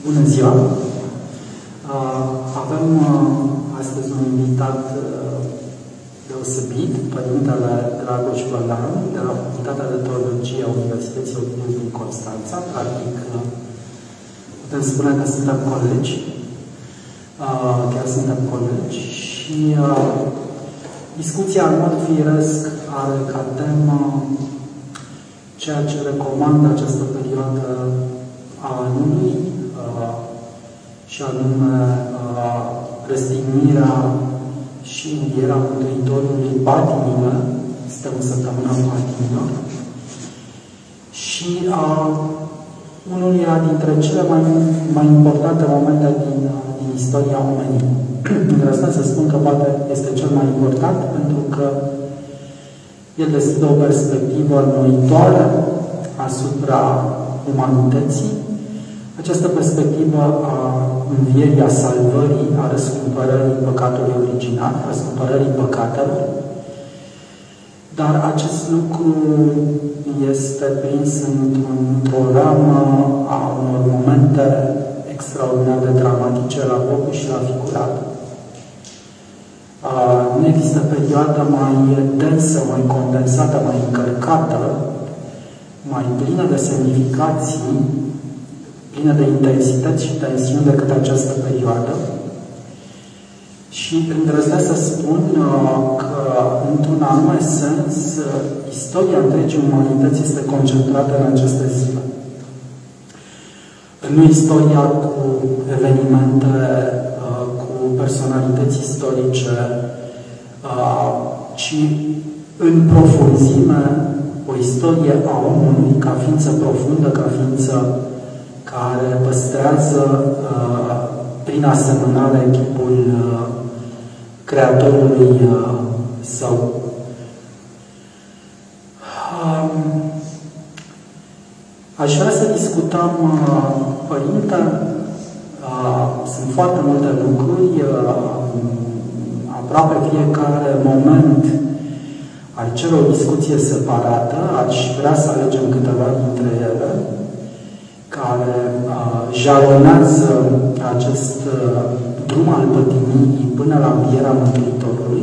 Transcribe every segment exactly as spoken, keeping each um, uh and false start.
Bună ziua! Avem astăzi un invitat deosebit, Părintele Dragoș Bălan, de la Facultatea de Teologie a Universității Ovidiu din Constanța. Practic, putem spune că suntem colegi, chiar suntem colegi, și discuția în mod firesc are ca temă ceea ce recomandă această perioadă a anului, și anume răstignirea și învierea Mântuitorului patimilă. Suntem în săptămâna patimilor. Și a unuia dintre cele mai, mai importante momente din, din istoria omenirii. Îndrăznesc să spun că poate este cel mai important, pentru că el deschide o perspectivă înnoitoare asupra umanității. Această perspectivă a învierii, a salvării, a răscumpărării păcatului original, a răscumpărării păcatelor. Dar acest lucru este prins într-o ramă a unor momente extraordinar de dramatice la Bogu și la Figurat. Nu există perioadă mai densă, mai condensată, mai încărcată, mai plină de semnificații, plină de intensități și tensiuni decât această perioadă. Și îndrăznesc să spun că, într-un anume sens, istoria întregii umanități este concentrată în aceste zile. Nu istoria cu evenimente, cu personalități istorice, ci în profunzime o istorie a omului ca ființă profundă, ca ființă care păstrează prin asemănare chipul Creatorului său. Aș vrea să discutăm, Părinte, sunt foarte multe lucruri, aproape fiecare moment ar cere o discuție separată. Aș vrea să alegem câteva dintre ele care jalonează acest drum al pătimirii până la învierea Mântuitorului,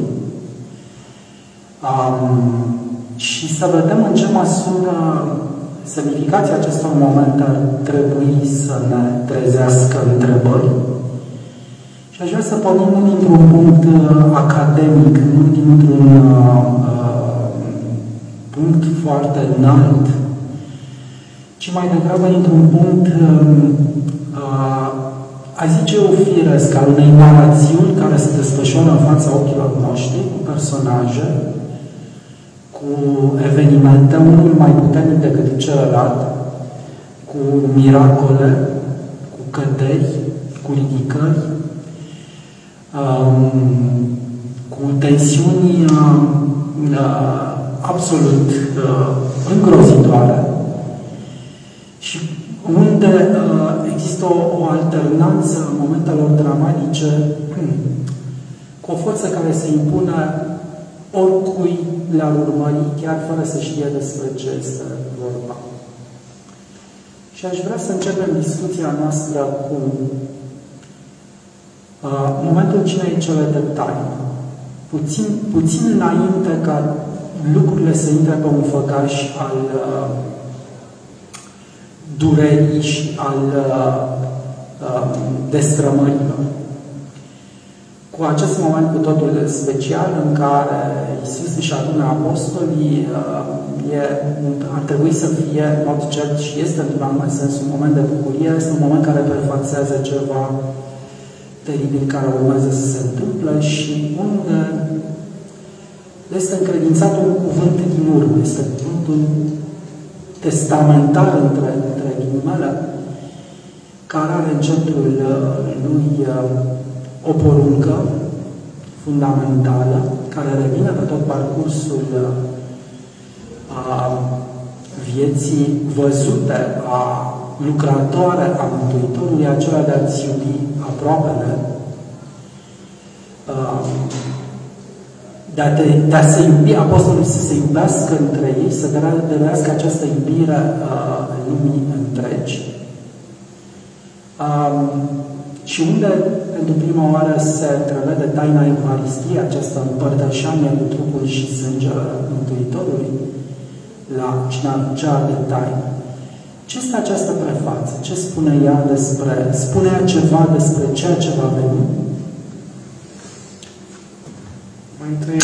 și să vedem în ce măsură semnificația acestor momente ar trebui să ne trezească întrebări. Și aș vrea să pornim nu dintr-un punct academic, nu dintr-un uh, punct foarte înalt, ci mai degrabă dintr-un punct, uh, a zice eu, firesc, al unei narațiuni care se desfășoară în fața ochilor noștri, cu personaje, cu evenimente, unul mai puternic decât celălalt, cu miracole, cu căderi, cu ridicări, um, cu tensiuni uh, absolut uh, îngrozitoare, și unde uh, există o, o alternanță în momentelor dramatice cu o forță care se impune oricui le-ar urmări, chiar fără să știe despre ce este vorba. Și aș vrea să începem discuția noastră cu uh, momentul cinei cele detalii. Puțin, puțin înainte ca lucrurile să intre pe un făgaș al uh, durerii și al uh, uh, destrămărilor. Cu acest moment cu totul special în care Iisus își adună apostolii, uh, e, ar trebui să fie, în mod cert, și este într-un anumit sens un moment de bucurie, este un moment care prefațează ceva teribil care urmează să se întâmple și unde este încredințat un cuvânt din urmă, este cuvântul testamentar între, între ghilimele, care are în centrul lui o poruncă fundamentală, care revine pe tot parcursul a vieții văzute a lucratoare a Mântuitorului, acela de a-ți iubi aproapele, de a, te, de a se iubi, apostolul să se iubească între ei, să dăruiască această iubire uh, lumii întregi. Um, și unde, pentru prima oară, se prevede taina Euharistiei, această împărtășanie cu trupul și sângele Mântuitorului, la cea de taină. Ce este această prefață? Ce spune ea despre, spune ea ceva despre ceea ce va veni? Mai întâi,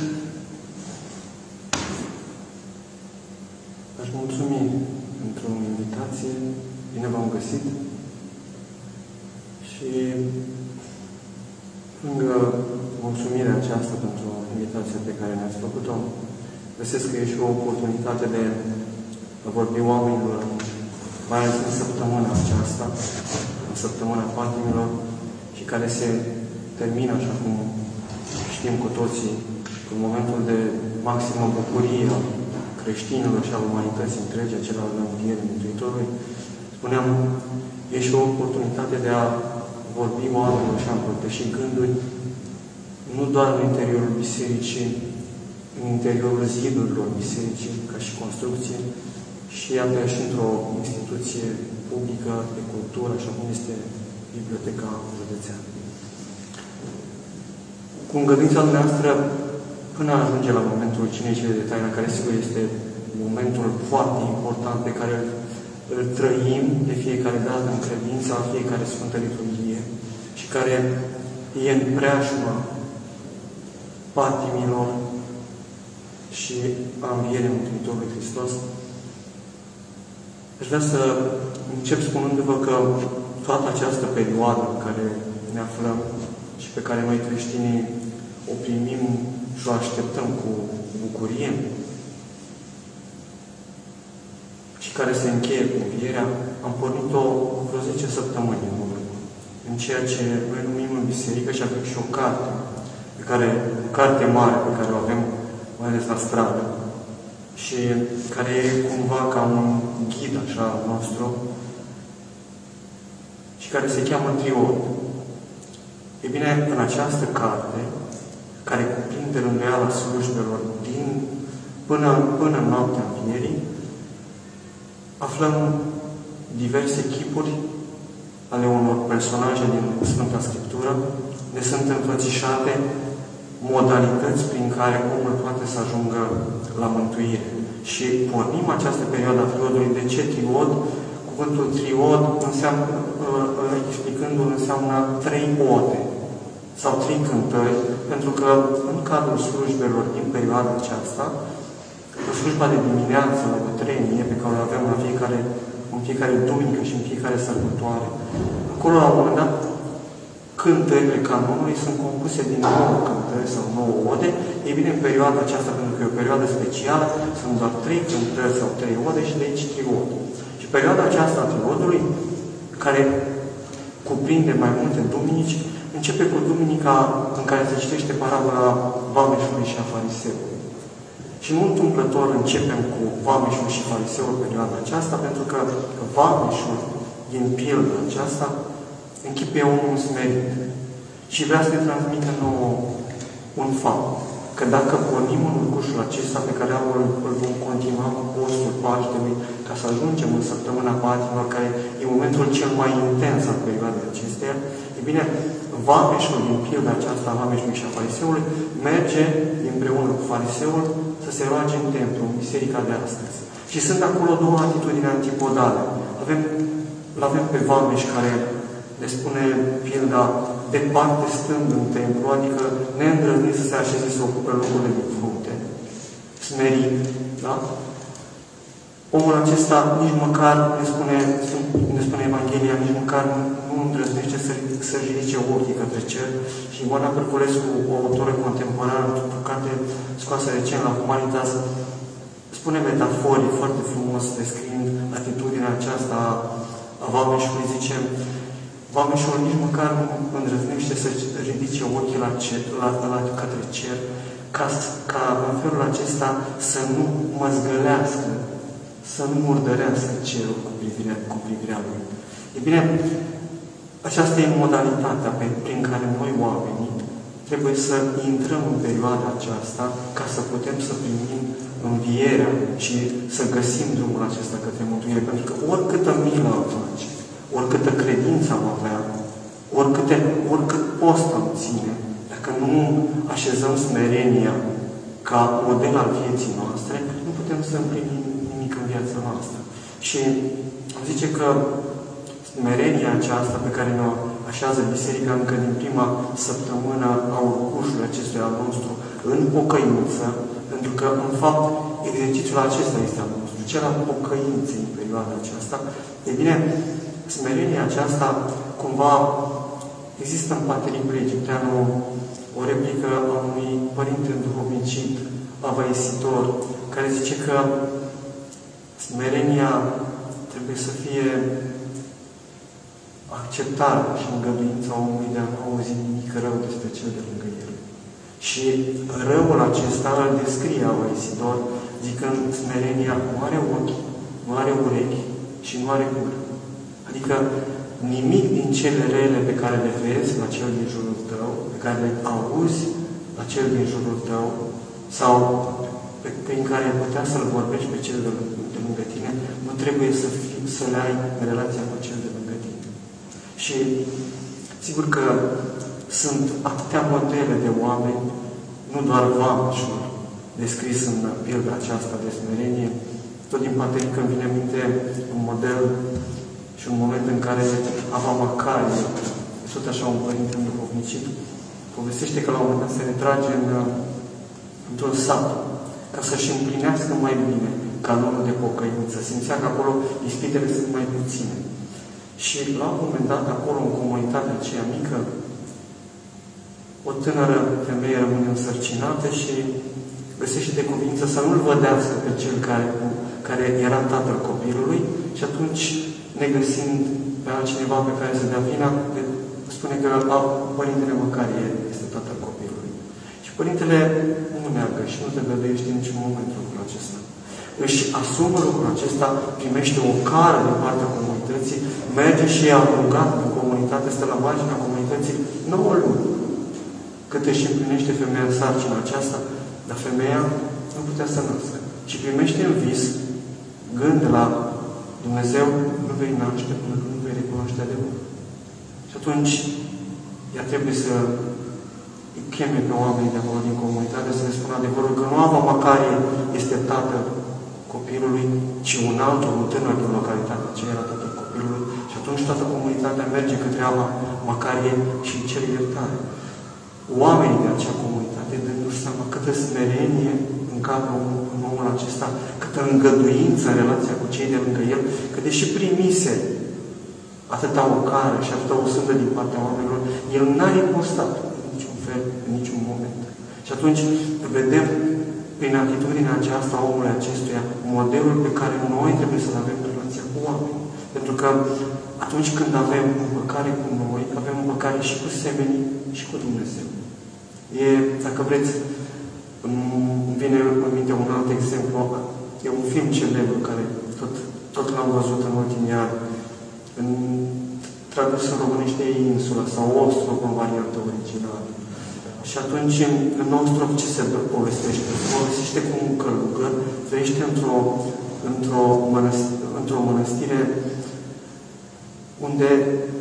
aș mulțumi pentru invitație. Bine v-am găsit. Și lângă mulțumirea aceasta pentru invitația pe care ne-ați făcut-o, găsesc că e și o oportunitate de a vorbi oamenilor, mai ales în săptămâna aceasta, în săptămâna patimilor, și care se termină, așa cum știm cu toții, în momentul de maximă bucurie a creștinilor și a umanității întregi, acela al Învierii Mântuitorului. Spuneam, e și o oportunitate de a vorbi oamenilor și a împărtăși gânduri, nu doar în interiorul bisericii, în interiorul zidurilor bisericii, ca și construcție, și iată și într-o instituție publică de cultură, așa cum este Biblioteca Județeană. Cu îngăduința dumneavoastră, până ajunge la momentul cinei cele de taină, care sigur este momentul foarte important pe care îl, îl trăim de fiecare dată în credința la fiecare Sfântă Liturghie și care e în preajma patimilor și a Învierii Mântuitorului Hristos. Aș vrea să încep spunându-vă că toată această perioadă în care ne aflăm și pe care noi creștinii o primim și o așteptăm cu bucurie și care se încheie cu Învierea, am pornit-o vreo zece săptămâni în urmă, în ceea ce noi numim în biserică, și avem și o carte, pe care, o carte mare pe care o avem, mai ales la stradă, și care e cumva ca un ghid așa nostru, și care se cheamă Triod. E bine, în această carte, care cuprinde rânduiala slujbelor din până, până în noaptea Învierii, aflăm diverse chipuri ale unor personaje din Sfânta Scriptură. Ne sunt înfățișate modalități prin care omul poate să ajungă la mântuire. Și pornim această perioadă a triodului. De ce triod? Cuvântul triod, înseamnă, explicându-l, înseamnă trei ode sau trei cântări, pentru că în cadrul slujbelor din perioada aceasta, în slujba de dimineață, la bătrânie, pe care o avem la fiecare, în fiecare duminică și în fiecare sărbătoare, acolo, la un moment dat, cântările canonului sunt compuse din nouă cântări sau nouă ode. Ei bine, în perioada aceasta, pentru că e o perioadă specială, sunt doar trei cântări sau trei ode și de aici triod. Și perioada aceasta a triodului, care cuprinde mai multe duminici, începe cu duminica în care se citește parabola vameșului și a fariseului. Și nu întâmplător începem cu vameșul și fariseul perioada aceasta, pentru că vameșul din pilda aceasta închipuie omul smerit și vrea să ne transmită nouă un fapt. Că dacă pornim în urcușul acesta pe care îl, îl vom continua cu postul Paștelui, ca să ajungem în săptămâna patimilor, care e momentul cel mai intens al perioadei acesteia, e bine, vameșul din pilda aceasta a vameșului și a fariseului merge împreună cu fariseul să se roage în templu, în biserica de astăzi. Și sunt acolo două atitudini antipodale. Avem, l-avem pe vameș care le spune pilda departe stând în templu, adică neîndrăznit să se așeze să ocupe locurile din frunte, smerit, da? Omul acesta nici măcar, ne spune, ne spune Evanghelia, nici măcar nu îndrăznește să, să-și ridice ochii către cer. Și Ioana Perculescu, o autoră contemporană, într-o carte scoasă recent la Humanitas, spune metaforii foarte frumos, descriind atitudinea aceasta a vameșului, zice: vameșul nici măcar nu îndrăznește să ridice ochii la cer, la, la, către cer, ca, ca în felul acesta să nu măzgălească, să nu murdărească cerul cu privirea, cu privirea lui. E bine, aceasta e modalitatea pe, prin care noi, oamenii, trebuie să intrăm în perioada aceasta ca să putem să primim învierea și să găsim drumul acesta către mântuire. Pentru că oricâtă milă am face, oricâtă credință am avea, oricâte, oricât post am ține, dacă nu așezăm smerenia ca model al vieții noastre, nu putem să împlinim nimic în viața noastră. Și am zice că smerenia aceasta pe care ne așează Biserica încă din prima săptămână a urcușului acestui al nostru în pocăință, pentru că, în fapt, exercițiul acesta este al nostru, cel al pocăinței în perioada aceasta. E bine, smerenia aceasta, cumva, există în Patericul Egipteanu o replică a unui părinte înduhovnicit, avaisitor, care zice că smerenia trebuie să fie acceptarea și îngăduința omului de a nu auzi nimic rău despre cel de lângă el. Și răul acesta îl descrie avaisitor, zicând smerenia nu are ochi, nu are urechi și nu are gură. Adică nimic din cele rele pe care le vezi la cel din jurul tău, pe care le auzi la cel din jurul tău, sau pe, prin care ai putea să-l vorbești pe cel de, de lângă tine, nu trebuie să, fii, să le ai în relația cu cel de lângă tine. Și sigur că sunt atâtea modele de oameni, nu doar vameșul descris în pilda aceasta de smerenie. Tot din Paterică îmi vine minte un model și un moment în care Ava Macarie, tot așa un părinte înduhovnicit, povestește că la un moment dat se retrage în, într-un sat ca să-și împlinească mai bine canonul de pocăință. Simțea că acolo ispitele sunt mai puține. Și la un moment dat, acolo, în comunitatea aceea mică, o tânără femeie rămâne însărcinată și găsește de cuvință să nu-l vădească pe cel care, care era tatăl copilului și atunci, negăsind pe altcineva pe care să dea vina, spune că părintele Macarie este tatăl copilului. Și părintele nu neagă și nu te găduiește în niciun moment lucrul acesta. Își asumă lucrul acesta, primește o cară din partea comunității, merge și e aruncat în comunitate, stă la marginea comunității nouă luni. Cât își împlinește femeia sarcina aceasta, dar femeia nu putea să nască. Și primește în vis gând la Dumnezeu, nu vei naște până când nu vei recunoaște adevărul. Și atunci, ea trebuie să îi cheme pe oamenii de acolo din comunitate să le spună adevărul, că nu Ava Macarie este tatăl copilului, ci un altul, un tânăr din localitate, ce era tatăl copilului. Și atunci toată comunitatea merge către Ava Macarie și îi cere iertare. Oamenii de acea comunitate dându-și seama câtă smerenie încapă în omul acesta, câtă îngăduință în relația cu cei de lângă el, că deși primise atâta ocară și atâta o sândă din partea oamenilor, el n-a ripostat în niciun fel, în niciun moment. Și atunci vedem prin atitudinea aceasta a omului acestuia modelul pe care noi trebuie să-l avem în relația cu oameni. Pentru că atunci când avem împăcare cu noi, avem împăcare și cu semenii și cu Dumnezeu. E, dacă vreți, îmi vine în minte un alt exemplu. E un film celebru care tot, tot l-am văzut în ultimii ani. În, tradus în românește e Insula sau Ostrov în variantă originală. Și atunci, în Ostrov, ce se povestește? Se povestește cum un călugăr trăiește într-o într-o mănăstire, într-o mănăstire unde,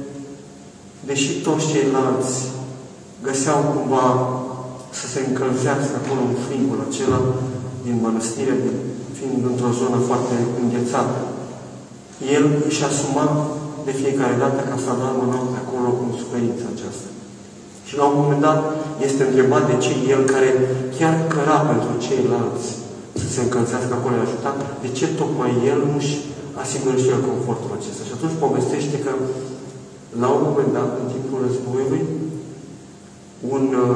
deși toți ceilalți găseau cumva să se încălzească acolo în frigul acela din mănăstire, fiind într-o zonă foarte înghețată, el își asuma de fiecare dată ca să adormă noapte acolo în suferința aceasta. Și la un moment dat este întrebat de ce el, care chiar căra pentru ceilalți să se încălzească acolo, i-a ajutat, de ce tocmai el nu-și asigură și el confortul acesta. Și atunci povestește că la un moment dat, în timpul războiului, un uh,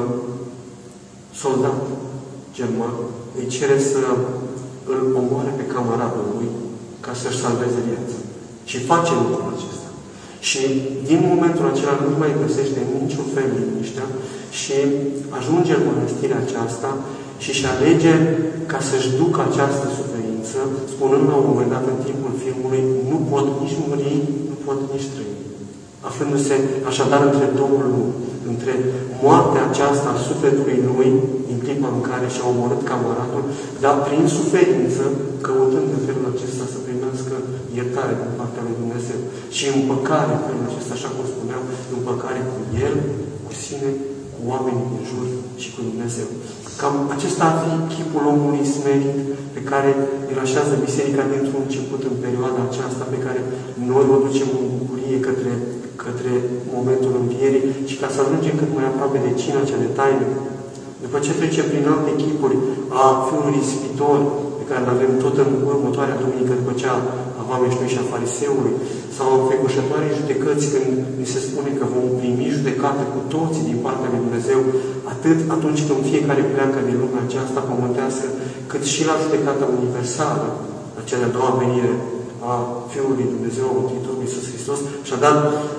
soldat german îi cere să îl omoare pe camaradul lui ca să-și salveze viața. Și face lucrul acesta. Și din momentul acela nu mai găsește niciun fel liniștea și ajunge în mănăstirea aceasta și își alege ca să-și ducă această suferință, spunând la un moment dat în timpul filmului, nu pot nici muri, nu pot nici trăi. Aflându-se așadar între două lumi, între moartea aceasta a sufletului lui, în clipa în care și-a omorât camaradul, dar prin suferință, căutând în felul acesta să primească iertare din partea lui Dumnezeu și împăcare în felul acesta, așa cum spuneam, împăcare cu El, cu sine, cu oamenii din jur și cu Dumnezeu. Cam acesta ar fi chipul omului smerit pe care îl așează Biserica dintr-un început în perioada aceasta pe care noi o ducem în bucurie către, către momentul învierii și ca să ajungem cât mai aproape de cina cea de taină. După ce trecem prin alte chipuri a Fiului Ispitor, pe care îl avem tot în următoarea duminică după cea a vameșului și a fariseului, sau în fecușătoarei judecăți, când ni se spune că vom primi judecată cu toții din partea lui Dumnezeu, atât atunci când fiecare pleacă din lumea aceasta pământească, cât și la judecata universală, la cea de-a doua venire a Fiului Dumnezeu, Mântuitorul Iisus Hristos. Așadar,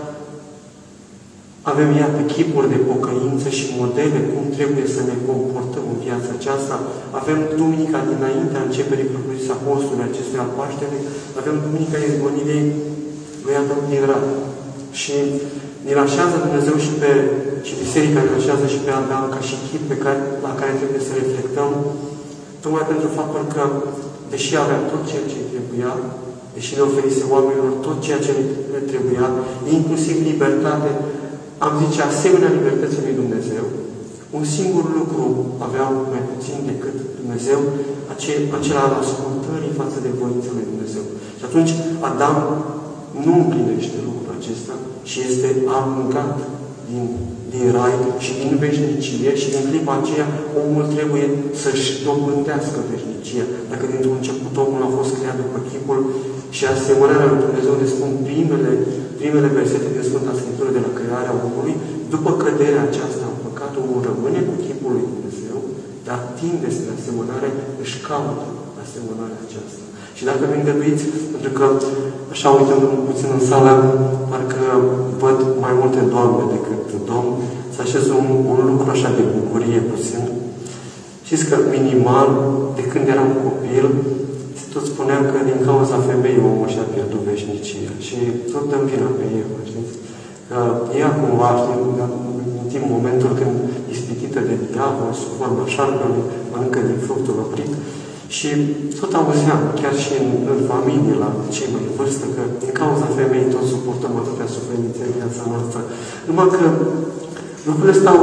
avem, iată, chipuri de pocăință și modele cum trebuie să ne comportăm în viața aceasta. Avem duminica dinaintea începerii propriu-zis apostolului acestui al Paștelui, avem duminica izgonirii lui Adam din Rai. Și ne așează Dumnezeu și pe și Biserica ne așează și pe Adam ca și chip pe care, la care trebuie să reflectăm, tocmai pentru faptul că, deși avea tot ceea ce îi trebuia, deși le oferise oamenilor tot ceea ce le trebuia, inclusiv libertate, am zice, asemenea libertății lui Dumnezeu, un singur lucru aveau mai puțin decât Dumnezeu, acela al ascultării față de voința lui Dumnezeu. Și atunci Adam nu împlinește lucrul acesta și este aruncat din, din rai și din veșnicie și din clipa aceea omul trebuie să-și dobândească veșnicia. Dacă dintr-un început omul a fost creat după chipul și asemănarea lui Dumnezeu, ne spun primele, primele versete din Sfânta Scriptură de la crearea omului, după căderea aceasta în păcat, omul rămâne cu chipul lui Dumnezeu, dar tinde spre asemănare, își caută asemănarea aceasta. Și dacă mi îngăduiți, pentru că, așa uităm puțin în sală, parcă văd mai multe doamne decât domn, să așez un, un lucru așa de bucurie puțin. Știți că minimal, de când eram copil, tot spuneam că din cauza femeii omul și-a pierdut veșnicia. Și tot dăm vina pe Eva, știți? Că ea cumva, știți, în momentul când ispitită de diavol, sub forma șarpelui, mănâncă din fructul oprit. Și tot auzeam, chiar și în, în familie, la cei mai în vârstă, că din cauza femeii tot suportăm atâtea suferințe în viața noastră. Numai că lucrurile stau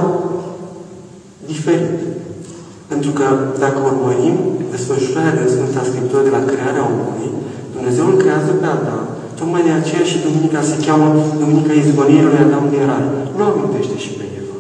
diferit. Pentru că dacă urmărim desfășurarea din Sfânta Scriptură de la crearea omului, Dumnezeu îl creează pe Adam. Tocmai de aceea și duminica se cheamă Duminica Izgonirii lui Adam din Rai. Nu amintește și pe Eva.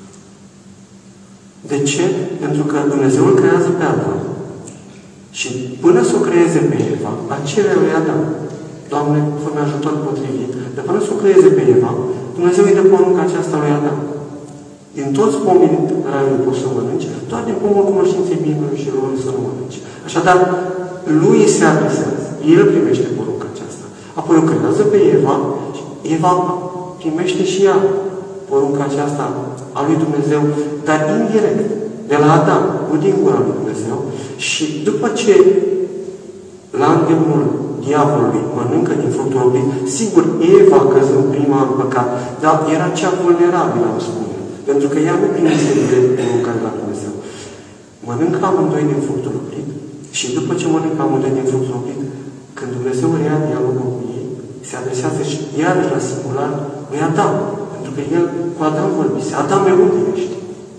De ce? Pentru că Dumnezeu îl creează pe Adam. Și până să o creeze pe Eva, la cererea lui Adam, Doamne, fă-mi ajutor potrivit, dar până să o creeze pe Eva, Dumnezeu îi dă porunca aceasta lui Adam. Din toți pomii raiului poți să mănânci, doar din pomul cunoștinței binelui și răului să nu mănânci. Așadar, lui se adresează. El primește porunca aceasta. Apoi o creează pe Eva și Eva primește și ea porunca aceasta a lui Dumnezeu, dar indirect, de la Adam, nu din gura lui Dumnezeu. Și după ce la îndemnul diavolului mănâncă din fructul oprit, sigur, Eva căzând prima în păcat, dar era cea vulnerabilă, am spune. Pentru că ea nu primise direct porunca de la Dumnezeu. Mănâncă amândoi din fructul oprit și după ce mănâncă amândoi din fructul oprit, când Dumnezeu rea dialogul cu ei, se adresează și iarăși la singular lui Adam. Pentru că el cu Adam vorbise. Adam, e unde ești?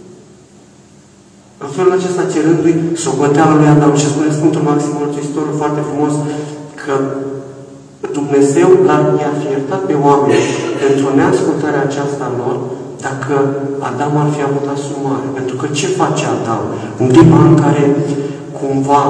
În felul acesta, cerându-i socoteala lui Adam, și spune Sfântul Maxim Mărturisitorul foarte frumos că Dumnezeu i-ar fi iertat pe oameni pentru neascultarea aceasta lor, dacă Adam ar fi avut asumare. Pentru că ce face Adam? În clipa în care cumva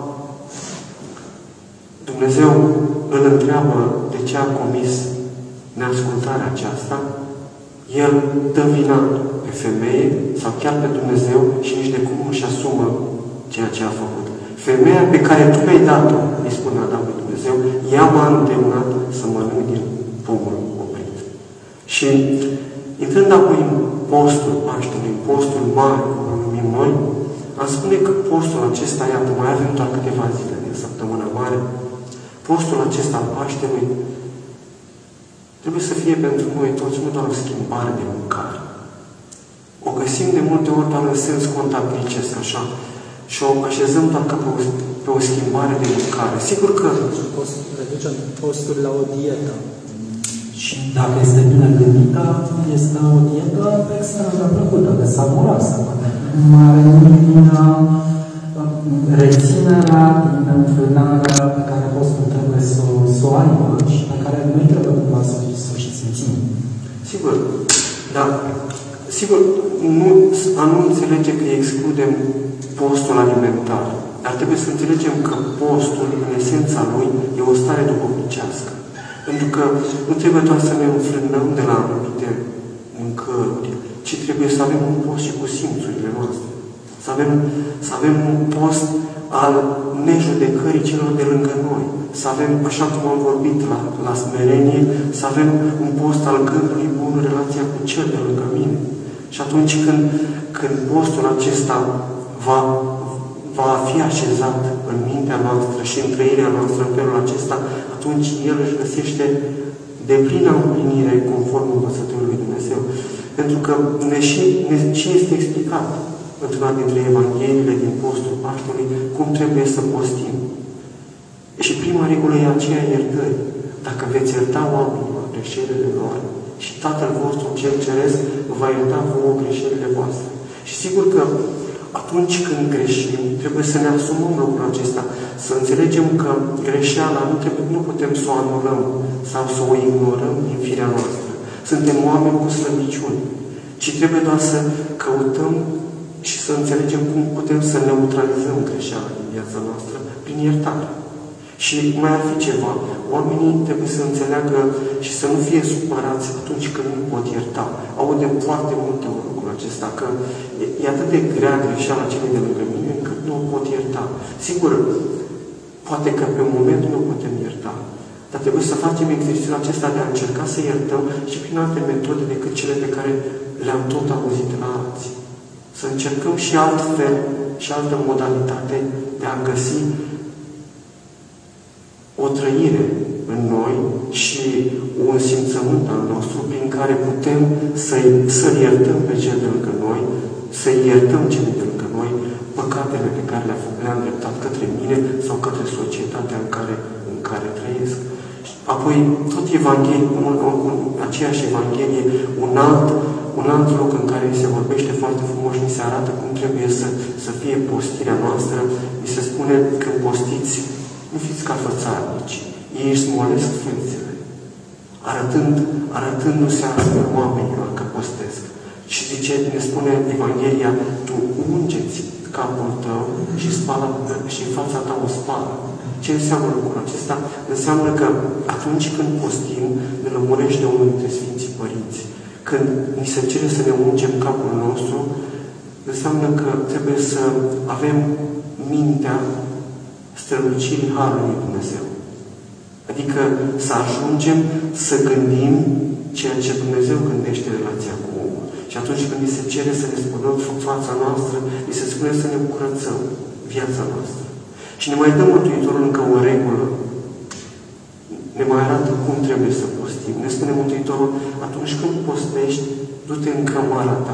Dumnezeu îl întreabă de ce a comis neascultarea aceasta, el dă vina pe femeie sau chiar pe Dumnezeu și nici de cum își asumă ceea ce a făcut. Femeia pe care tu mi-ai dat-o, îi spune Adam lui Dumnezeu, ea m-a îndemnat să mănânc din pomul oprit. Și intrând apoi în postul Paștelui, în postul mare, cum îl numim noi, am spune că postul acesta, iată, mai avem doar câteva zile din săptămâna mare, postul acesta al Paștelui trebuie să fie pentru noi toți, nu doar o schimbare de mâncare. O găsim de multe ori doar în sens contabilicesc, așa, și o așezăm doar ca pe o pe o schimbare de mâncare. Sigur că... Post, reducem postul la o dietă. Și dacă este bine gândită, este o dietă extrem de plăcută, de savuroasă. Nu are nimic din reținerea, din înfrânarea pe care postul trebuie să, să o aibă și pe care noi trebuie cumva să, să o și simțim. Sigur, dar sigur, nu, a nu înțelege că excludem postul alimentar. Dar trebuie să înțelegem că postul, în esența lui, e o stare duhovnicească. Pentru că nu trebuie doar să ne înfrânăm de la anumite mâncăruri, ci trebuie să avem un post și cu simțurile noastre. Să avem, să avem un post al nejudecării celor de lângă noi. Să avem, așa cum am vorbit la, la smerenie, să avem un post al gândului bun în relația cu cel de lângă mine. Și atunci când, când postul acesta va, va fi așezat în mintea noastră și în trăirea noastră în felul acesta, atunci el își găsește deplină împlinire conform învățăturii lui Dumnezeu. Pentru că ne și, ne și este explicat într-una dintre Evangheliile din postul Paștelui cum trebuie să postim. Și prima regulă e aceea iertării. Dacă veți ierta oamenilor greșelile lor, și Tatăl vostru cel Ceresc va ierta vouă greșelile voastre. Și sigur că atunci când greșim, trebuie să ne asumăm lucrul acesta, să înțelegem că greșeala nu, trebuie, nu putem să o anulăm sau să o ignorăm din firea noastră. Suntem oameni cu slăbiciuni, ci trebuie doar să căutăm și să înțelegem cum putem să neutralizăm greșeala din viața noastră prin iertare. Și mai ar fi ceva. Oamenii trebuie să înțeleagă și să nu fie supărați atunci când nu pot ierta. Audem foarte multe lucruri acesta, că e, e atât de grea greșeala celui de lângă mine, încât nu o pot ierta. Sigur, poate că pe un moment nu o putem ierta. Dar trebuie să facem exercițiul acesta de a încerca să iertăm și prin alte metode decât cele pe care le-am tot auzit de la alții. Să încercăm și altfel și altă modalitate de a găsi o trăire în noi și un simțământ al nostru prin care putem să-i, să-l iertăm pe cel de lângă noi, să-i iertăm cele de lângă noi păcatele pe care le-am îndreptat către mine sau către societatea în care, în care trăiesc. Apoi, tot Evanghelie, un, un, aceeași Evanghelie, un alt, un alt loc în care se vorbește foarte frumos și ni se arată cum trebuie să, să fie postirea noastră, mi se spune că postiți, nu fiți ca fățarnici, ei își smolesc frunțele, arătând, arătându-se astfel oamenilor că postesc. Și zice, ne spune Evanghelia, tu ungeți capul tău și, spala, și în fața ta o spală. Ce înseamnă lucrul acesta? Înseamnă că atunci când postim, ne lămurește unul dintre Sfinții Părinți. Când ni se cere să ne ungem capul nostru, înseamnă că trebuie să avem mintea strălucirii Harului lui Dumnezeu. Adică să ajungem să gândim ceea ce Dumnezeu gândește în relația cu omul. Și atunci când ni se cere să ne spunem fața noastră, ni se spune să ne curățăm viața noastră. Și ne mai dă Mântuitorul încă o regulă. Ne mai arată cum trebuie să postim. Ne spune Mântuitorul, atunci când postești, du-te în cămara ta.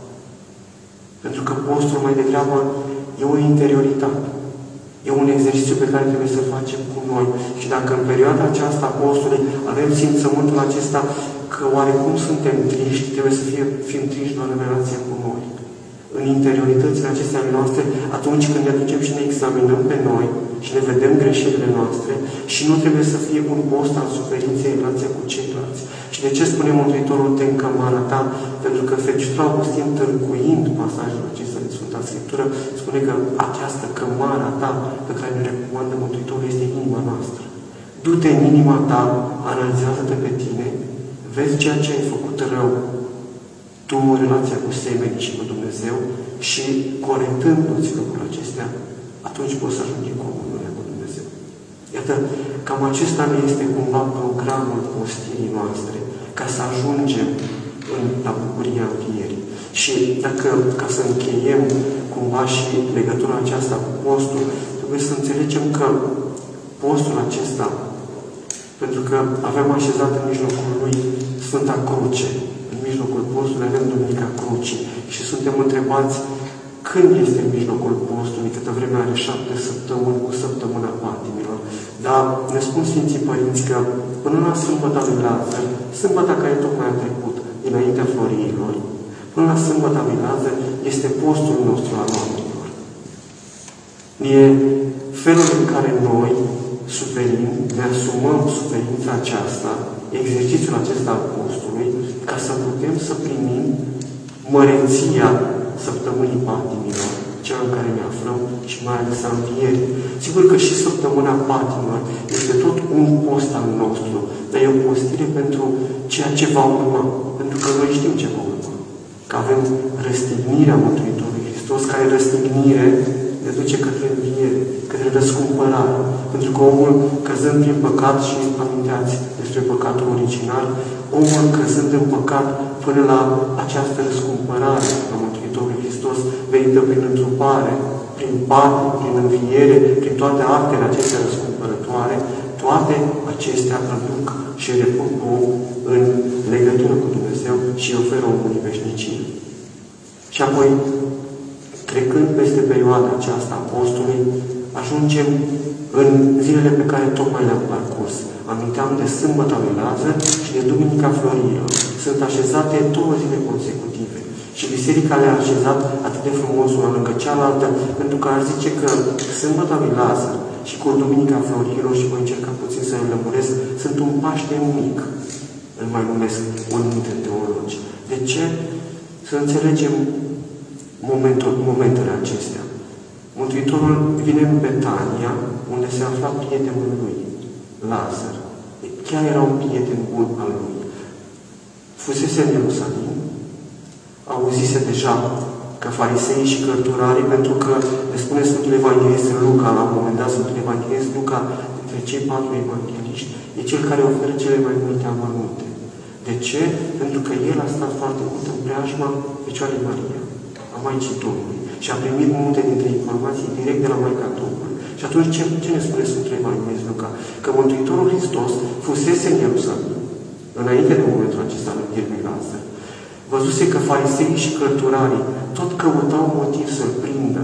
Pentru că postul mai degrabă e o interioritate. E un exercițiu pe care trebuie să-l facem cu noi. Și dacă în perioada aceasta a postului avem simțământul acesta că oarecum suntem triști, trebuie să fie, fim triști doar în relația cu noi. În interioritățile acestea ale noastre, atunci când ne ducem și ne examinăm pe noi și ne vedem greșelile noastre și nu trebuie să fie un post al suferinței în relația cu ceilalți. Și de ce spune Mântuitorul te în cămara ta? Pentru că Fericitul Augustin, târguind pasajul acesta din Sfânta Scriptură, spune că această cămara ta pe care ne recomandă Mântuitorul este inima noastră. Du-te în inima ta, analizează-te pe tine, vezi ceea ce ai făcut rău tu în relația cu semenii și cu Dumnezeu și corectându-ți lucrurile acestea, atunci poți să ajungi în comunia cu Dumnezeu. Iată, cam acesta ne este cumva programul postirii noastre, ca să ajungem în, la bucuria învierii. Și dacă, ca să încheiem cumva și legătura aceasta cu postul, trebuie să înțelegem că postul acesta, pentru că avem așezat în mijlocul lui Sfânta Cruce, în mijlocul postului avem Duminica Crucii și suntem întrebați când este în mijlocul postului, câtă vreme are șapte săptămâni cu săptămâna patimilor. Dar ne spun Sfinții Părinți că până la Sâmbăta lui Lazar, Sâmbăta care tocmai a trecut, dinaintea floriilor, până la Sâmbăta lui Lazar, este postul nostru al oamenilor. E felul în care noi suferim, ne asumăm suferința aceasta, exercițiul acesta al postului, ca să putem să primim măreția săptămânii patimilor, cea în care ne aflăm și mai ales a învierii. Sigur că și săptămâna patimilor este tot un post al nostru, dar e o postire pentru ceea ce va urma, pentru că noi știm ce va urma. Că avem răstignirea Mântuitorului Hristos, care răstignire ne duce către înviere, către răscumpărare. Pentru că omul, căzând prin păcat, și aminteați despre păcatul original, omul căzând în păcat până la această răscumpărare a Mântuitorului Hristos, venită prin întrupare, prin patim, prin înviere, prin toate actele acestea răscumpărătoare, toate acestea îl duc și repun om în legătură cu Dumnezeu și îi oferă omului veșnicie. Și apoi, trecând peste perioada aceasta a postului, ajungem în zilele pe care tocmai le-am parcurs. Aminteam de Sâmbăta lui Lazar și de Duminica Florilor. Sunt așezate două zile consecutive. Și Biserica le-a așezat atât de frumos una lângă cealaltă, pentru că ar zice că Sâmbăta lui Lazar și cu Duminica Florilor, și voi încerca puțin să le lămuresc, sunt un Paște mic. Îl mai numesc unul dintre teologi. De ce? Să înțelegem momentul, momentele acestea. Mântuitorul vine în Betania, unde se afla prietenul lui, Lazar. Chiar era un prieten bun al lui. Fusese în Ierusalim, auzise deja că fariseii și cărturarii, pentru că le spune Sfântul Evanghelist Luca, la un moment dat Sfântul Evanghelist Luca, dintre cei patru evangeliști, e cel care oferă cele mai multe amănunte. De ce? Pentru că el a stat foarte mult în preajma Fecioarei Maria, a Maicii Domnului, și a primit multe dintre informații direct de la Maica Domnului. Și atunci ce, ce ne spune Sfântul Evanghelist Luca? Că Mântuitorul Hristos fusese în Ierusalim, înainte de momentul acesta al învierii lui Lazar. Văzuse că fariseii și cărturarii tot căutau motiv să-l prindă,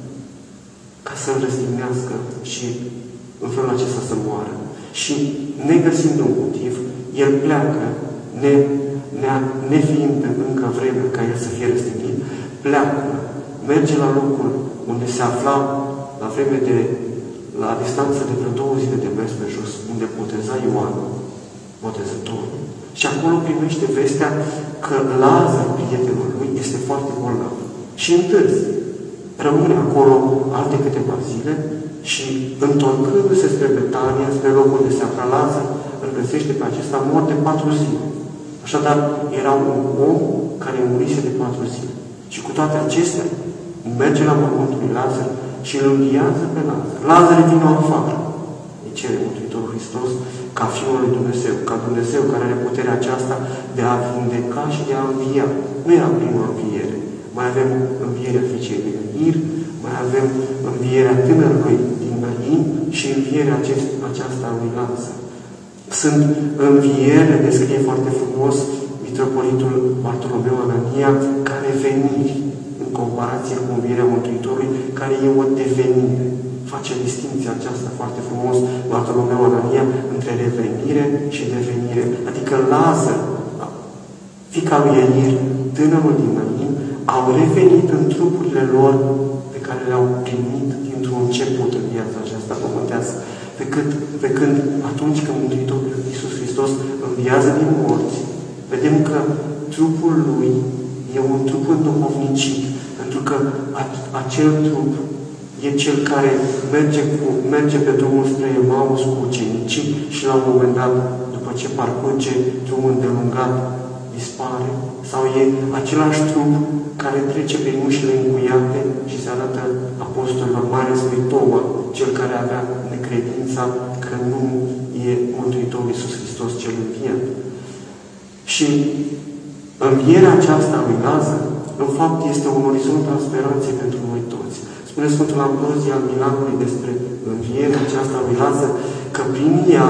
ca să-l răstignească și în felul acesta să moară. Și negăsind un motiv, el pleacă, ne, ne, nefiind încă vreme ca el să fie răstignit, pleacă, merge la locul unde se afla la vreme de, la distanță de vreo două zile de mers pe jos, unde boteza Ioan, botezătorul. Și acolo primește vestea că Lazar, prietenul lui, este foarte bolnav. Și întârzi. Rămâne acolo alte câteva zile și, întorcându-se spre Betania, spre locul unde se afla Lazar, îl găsește pe acesta mort de patru zile. Așadar, era un om care murise de patru zile. Și cu toate acestea, merge la mormântul lui Lazar și îl înviază pe Lazar. Lazar vine afară. Îi cere Mântuitorul Hristos ca Fiul lui Dumnezeu, ca Dumnezeu care are puterea aceasta de a vindeca și de a învia. Nu era prima înviere. Mai avem învierea fiicei lui Iair, mai avem învierea tânărului din Nain și învierea acest, aceasta a lui Lazar. Sunt înviere, descrie foarte frumos mitropolitul Bartolomeu Anania, ca reveniri, în comparație cu învierea Mântuitorului, care e o devenire. Face distinția aceasta foarte frumos Bartolomeu Anania între revenire și devenire. Adică Lazar, fiica lui Iair, tânărul din Nain, au revenit în trupurile lor pe care le-au primit dintr-un început în viața aceasta pământească. Pe, cât, pe când atunci când Mântuitorul Iisus Hristos înviază din morți, vedem că trupul lui e un trup înduhovnicit, pentru că acel trup e cel care merge, cu, merge pe drumul spre Emaus cu ucenicii și la un moment dat, după ce parcurge drumul îndelungat, dispare. Sau e același trup care trece prin ușile încuiate și se arată apostolilor, mai ales lui Toma, cel care avea necredința că nu e Mântuitorul Iisus Hristos cel înviat. Și învierea aceasta lui Lazar, în fapt, este un orizont al speranței pentru noi toți. Spune Sfântul Ambrozie al Milanului despre învierea aceasta lui Lazar, că prin ea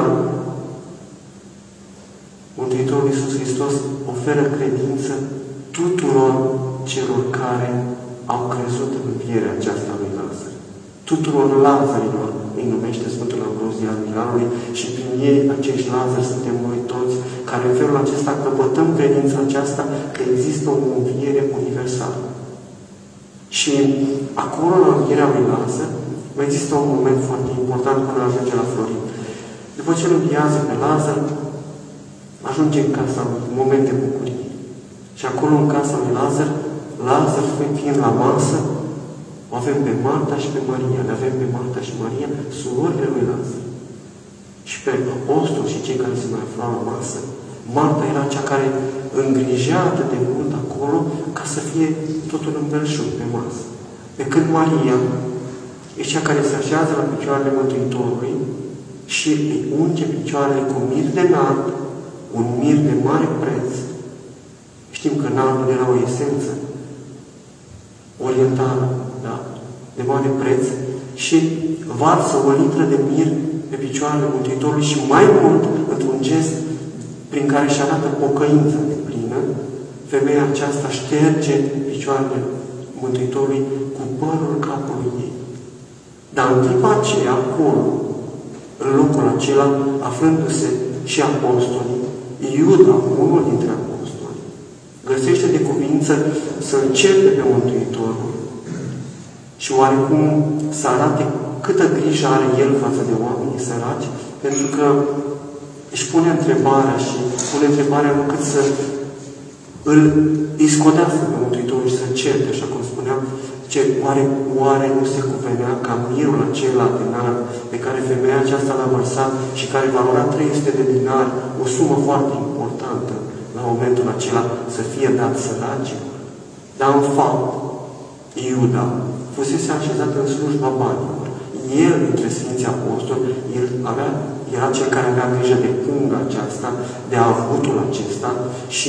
Mântuitorul Iisus Hristos oferă credință tuturor celor care au crezut în învierea aceasta lui Lazar. Tuturor Lazarilor îi numește Sfântul Ambrozie al Milanului și prin ei, acești Lazari, suntem noi toți, care în felul acesta căpătăm credința aceasta că există o înviere universală. Și acolo, la învierea lui Lazar, mai există un moment foarte important până ajunge la Florin. După ce îl înviază pe Lazar, ajunge în casa lui, un moment de bucurie. Și acolo, în casa lui Lazar, Lazar, fiind la masă, o avem pe Marta și pe Maria. Le avem pe Marta și Maria, surorile lui Lazar. Și pe apostoli și cei care se mai aflau la masă. Marta era cea care îngrijea atât de mult acolo ca să fie totul în belșug pe masă. Pe când Maria e cea care se așează la picioarele Mântuitorului și îi unge picioarele cu mir de nard, un mir de mare preț. Știm că nardul era o esență orientală, da? De mare preț, și varsă o litră de mir pe picioarele Mântuitorului și mai mult, într-un gest prin care își arată pocăința de plină, femeia aceasta șterge picioarele Mântuitorului cu părul capului ei. Dar în clipa aceea, acolo, în locul acela, aflându-se și apostolii, Iuda, unul dintre apostoli, găsește de cuvință să-l certe pe Mântuitorul și oarecum să arate câtă grijă are el față de oamenii săraci, pentru că își pune întrebarea și pune întrebarea nu cât să îl iscodească pe Mântuitorul și să certe, așa cum spuneam, ce oare, oare nu se cuvenea ca mirul acela dinar pe care femeia aceasta l-a vărsat și care valora trei sute de dinari, o sumă foarte importantă la momentul acela, să fie dat săracilor. Dar în fapt, Iuda fusese așezat în slujba banilor. El, dintre Sfinții Apostoli, el avea, era cel care avea grijă de punga aceasta, de avutul acesta și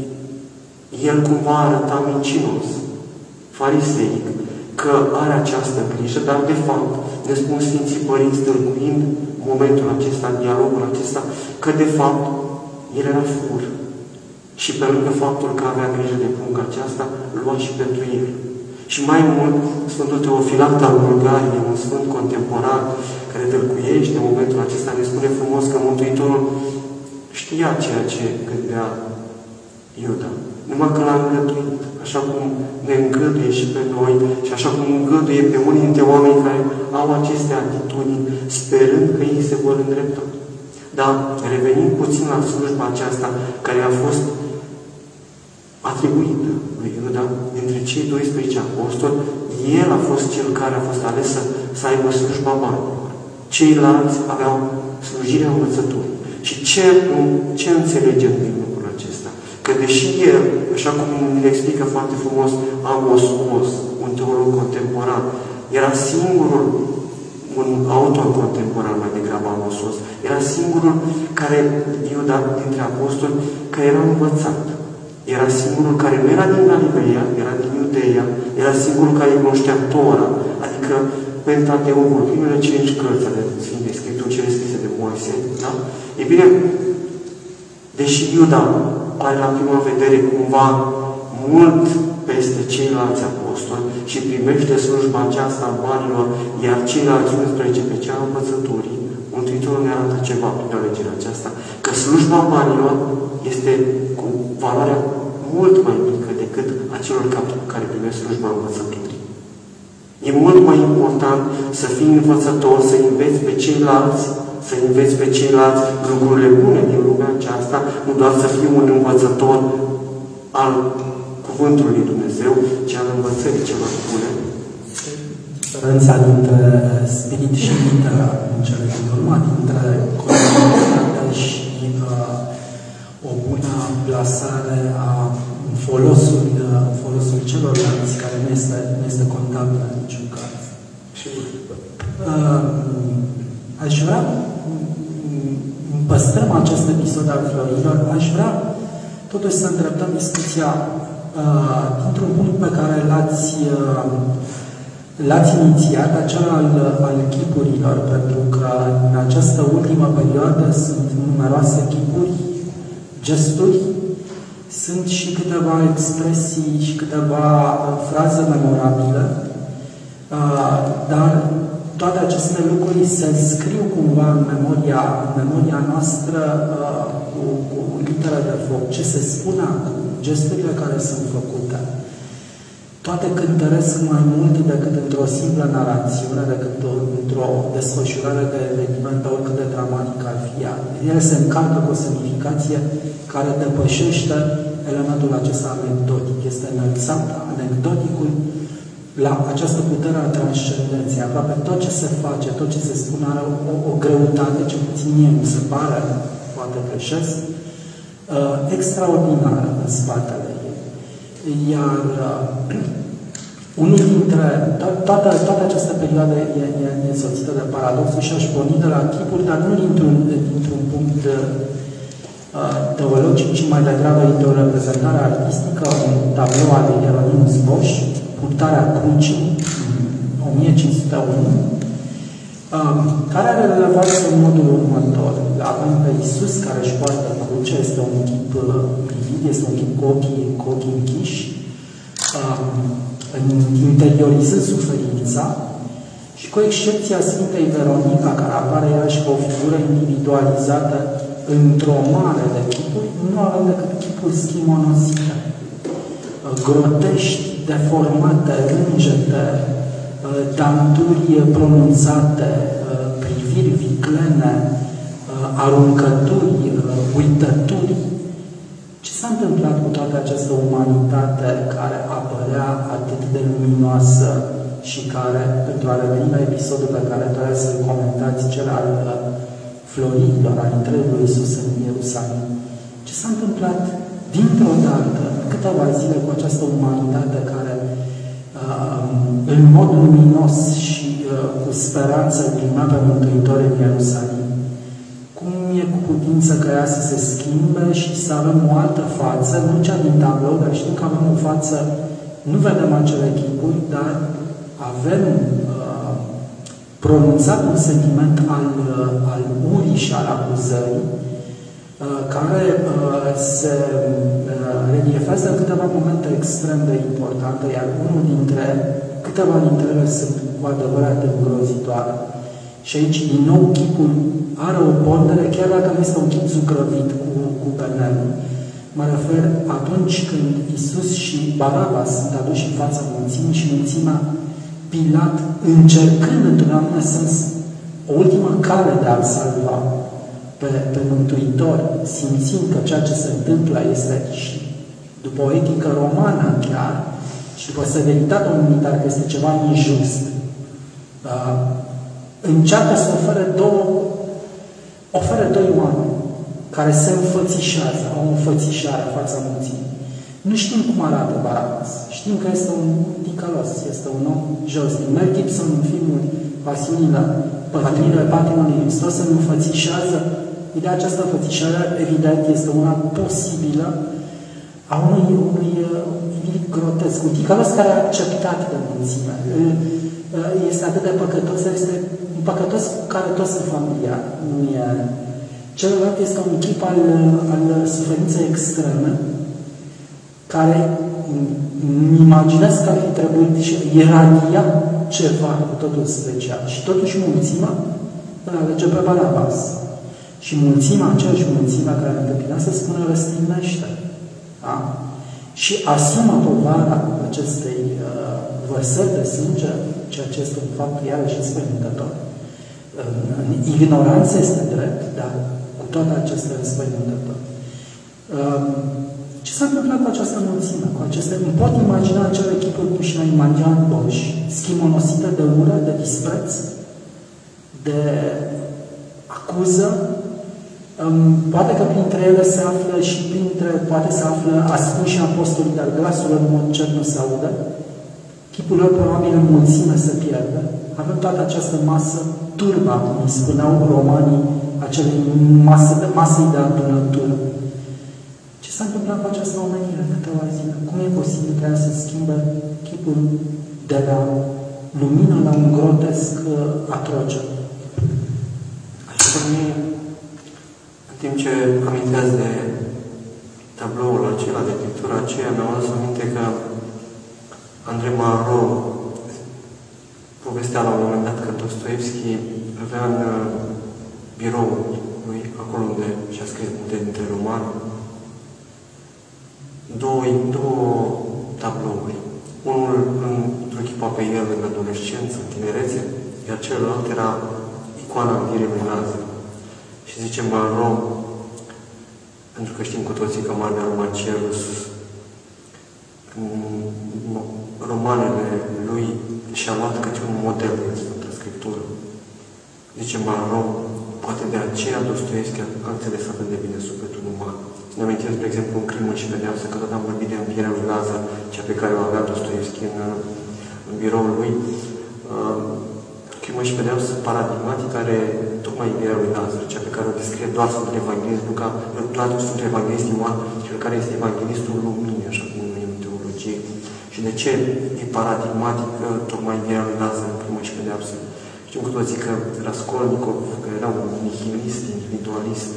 el cumva arăta mincinos, fariseic, că are această grijă, dar de fapt, ne spun Sfinții Părinți, tâlcuind momentul acesta, dialogul acesta, că de fapt, el era fur. Și pe lângă faptul că avea grijă de punga aceasta, lua și pentru el. Și mai mult, Sfântul Teofilact al Bulgariei, un sfânt contemporan, care tâlcuiește în momentul acesta, ne spune frumos că Mântuitorul știa ceea ce gândea Iuda. Numai că l-a îngăduit, așa cum ne îngăduie și pe noi, și așa cum îngăduie pe unii dintre oameni care au aceste atitudini, sperând că ei se vor îndrepta. Dar, revenind puțin la slujba aceasta, care a fost atribuită lui Iuda, dintre cei doisprezece apostoli, el a fost cel care a fost ales să, să aibă slujba banilor. Ceilalți aveau slujirea învățăturii. Și ce, ce înțelegem din lucrul acesta? Că deși el, așa cum ne explică foarte frumos Amos Oz, un teolog contemporan, era singurul, un autor contemporan mai degrabă Amos Oz, era singurul care, Iuda, dintre apostoli, care era învățat. Era singurul care nu era din Galileea, era din Iudeea, era singurul care cunoștea Tora, adică Pentateumul, primele cinci cărți ale Sfintei Scripturi, cele scrise de Moise, da? E bine, deși Iuda are la prima vedere cumva mult peste ceilalți apostoli și primește slujba aceasta a banilor, iar ceilalți unsprezece pe cea a învățăturii, Mântuitorul ne arată ceva prin alegerea aceasta, că slujba banilor este cu valoarea mult mai mică decât a celor care primesc slujba învățăturii. E mult mai important să fii învățător, să înveți pe ceilalți, să înveți pe ceilalți lucrurile bune din lumea aceasta, nu doar să fii un învățător al Cuvântului lui Dumnezeu, ci al învățării celor bune. Diferența dintre spirit și literă în cele din urmă, dintre contemplare și uh, o bună plasare a folosului, uh, folosul celorlalți, care nu este, nu este contabil în niciun caz. Uh, aș vrea, păstrăm acest episod al florilor, aș vrea totuși să îndreptăm discuția uh, dintr-un punct pe care l-ați uh, l-ați inițiat, acela al, al chipurilor, pentru că în această ultimă perioadă sunt numeroase chipuri, gesturi, Sunt și câteva expresii și câteva fraze memorabile, dar toate aceste lucruri se scriu cumva în memoria, în memoria noastră cu, cu literă de foc. Ce se spune acum, gesturile care sunt făcute, toate cântăresc mai mult decât într-o simplă narațiune, decât într-o desfășurare de evenimente, oricât de dramatică ar fi ea. Ele se încarcă cu o semnificație care depășește elementul acesta anecdotic. Este înălțat anecdoticul la această putere a transcendenței. Aproape tot ce se face, tot ce se spune are o, o greutate, ce puțin mie mi se pare, poate greșesc, uh, extraordinară în spatele ei. Iar uh, unul dintre, to toată, toată această perioadă e, e, e însoțită de paradoxul și aș porni de la chipuri, dar nu dintr-un dintr punct uh, teologic, ci mai degrabă dintr-o reprezentare artistică, un tablou al lui Hieronymus Bosch, Purtarea Crucii, o mie cinci sute unu, um, care are relevanță în modul următor. Avem pe Iisus care își poartă crucea, este un chip privid, este un chip cu ochii, cu ochii închiși, um, interiorizând suferința și cu excepția Sfintei Veronica, care apare iarăși ca o figură individualizată într-o mare de chipuri, nu avem decât chipuri schimonosite, grotești, deformate, rângete, danturi pronunțate, priviri viclene, aruncături, uitături. Ce s-a întâmplat cu toată această umanitate care apărea atât de luminoasă și care, pentru a reveni la episodul pe care trebuie să-l comentați, cel al florilor, al intrării lui Iisus în Ierusalim, ce s-a întâmplat dintr-o dată, câteva zile, cu această umanitate care, uh, în mod luminos și uh, cu speranță, prima pe Mântuitor în Ierusalim, cum e cu putință că ea să se schimbe și să avem o altă față, nu cea din tablou, dar știm că avem o față, nu vedem acele chipuri, dar avem uh, pronunțat un sentiment al, uh, al urii și al acuzării, care uh, se uh, reliefează în câteva momente extrem de importante, iar unul dintre, câteva dintre ele sunt cu adevărat îngrozitoare. Și aici, din nou, chipul are o pondere, chiar dacă nu este un chip zugrăvit cu, cu penelul. Mă refer atunci când Iisus și Baraba sunt aduși în fața mulțimii și mulțimea Pilat, încercând într-un anumit sens o ultimă cale de a-l salva Pe, pe Mântuitor, simțind că ceea ce se întâmplă este și după o etică romană chiar și după severitatea umanitară, că este ceva injust, uh, încearcă să ofere două, ofere doi oameni care se înfățișează, au o înfățișare în fața mulțimii. Nu știm cum arată Barabas. Știm că este un ticălos, este un om jos. Mel Gibson, în filmul Pasiunile, Pătirile Patrimoniului Hristos, se înfățișează. Ideea aceasta înfățișare, evident, este una posibilă a unui, unui individ grotesc, un ticălos care a acceptat de mulțime. Este atât de păcătos, este un păcătos cu care toți sunt familiari. Celălalt este un chip al, al suferinței extreme, care îmi imaginez că ar fi trebuit și iradia ceva cu totul special. Și totuși mulțimea îl alege pe Barabas. Și mulțimea, aceeași mulțimea care îl întâmpina, se spune, răstignește. Da? Și asumă povara acestei uh, vărsări de sânge, ceea ce este un fapt iarăși înspăimântător. În ignoranță este drept, dar cu toate acestea înspăimântător. Uh, Ce s-a întâmplat cu această mulțime? Cu aceste... Îmi pot imagina acele chipuri cum și la Imanian Bosch, schimonosite de ură, de dispreț, de acuză. Um, poate că printre ele se află și printre, poate se află ascunși apostolii, dar glasul în mod cer nu se aude. Chipul lor probabil în mulțime se pierde. Avem toată această masă turba, cum îi spuneau romanii, acele masă de, masei de adunătură. Ce s-a întâmplat cu această omenire în câteva zile? Cum e posibil ca ea să schimbe chipul de la lumină la un grotesc uh, atroce? Așa că mie, în timp ce amintează de tabloul acela, de pictura aceea, mi-am adus aminte că Andrei Malraux povestea la un moment dat că Dostoevski avea în biroul lui, acolo unde și-a scris multe dintre romane, două, două tablouri. Unul întruchipa pe el în adolescență, în tinerețe, iar celălalt era icoana învierii lui Lazar. Și zice Malraux, pentru că știm cu toții că Margarul Marcellus, romanele lui și-a luat câte un model din Sfânta Scriptură. Zice Malraux, poate de aceea Dostoevski a înțeles atât de bine sufletul uman. Ne amintim, spre exemplu, în Crimă și Pedeapsă, că tot am vorbit de învierea lui Lazar, cea pe care o avea Dostoevski în, în biroul lui. Uh, Crimă și Pedeapsă paradigmatic are tocmai învierea lui Lazar, cea pe care o descrie doar Sfântul Evanghelist Luca, doar Sfântul Evanghelist Ioan, cel care este Evanghelistul Luminii, așa cum numim în teologie. Și de ce e paradigmatic tocmai învierea lui Lazar în Crimă și Pedeapsă? Știm cu toții că Raskolnikov, care era un nihilist, individualist,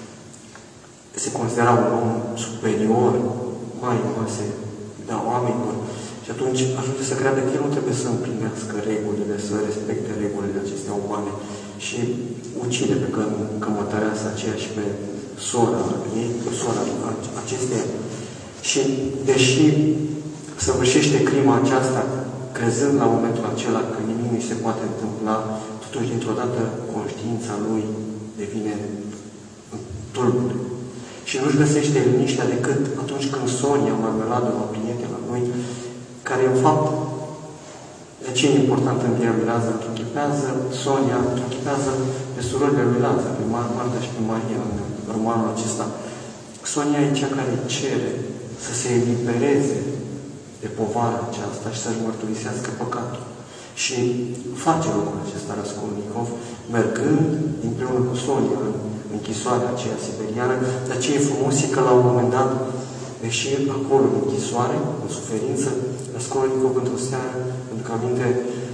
se considera un om superior, mai mase, da, oamenilor. Și atunci ajunge să creadă că el nu trebuie să împlinească regulile, să respecte regulile acestea umane. Și ucide pe cămătăreasa aceea și pe sora ei, pe sora acesteia. Și deși săvârșește crima aceasta, crezând la momentul acela că nimic nu se poate întâmpla, totuși dintr-o dată conștiința lui devine tulbure. Și nu-și găsește liniștea decât atunci când Sonia, Marmeladă, o prietena lui, care în fapt, de ce e important învierea lui Lazar, întruchipează Sonia, întruchipează pe surorile lui Lazar, pe Marta și pe Maria în romanul acesta. Sonia e cea care cere să se elibereze de povara aceasta și să-și mărturisească păcatul. Și face lucrul acesta Raskolnikov, mergând împreună cu Sonia în închisoarea aceea siberiană. Dar ce e frumos e că la un moment dat, deși acolo în închisoare, în suferință, Raskolnikov într-o seară, pentru că aminte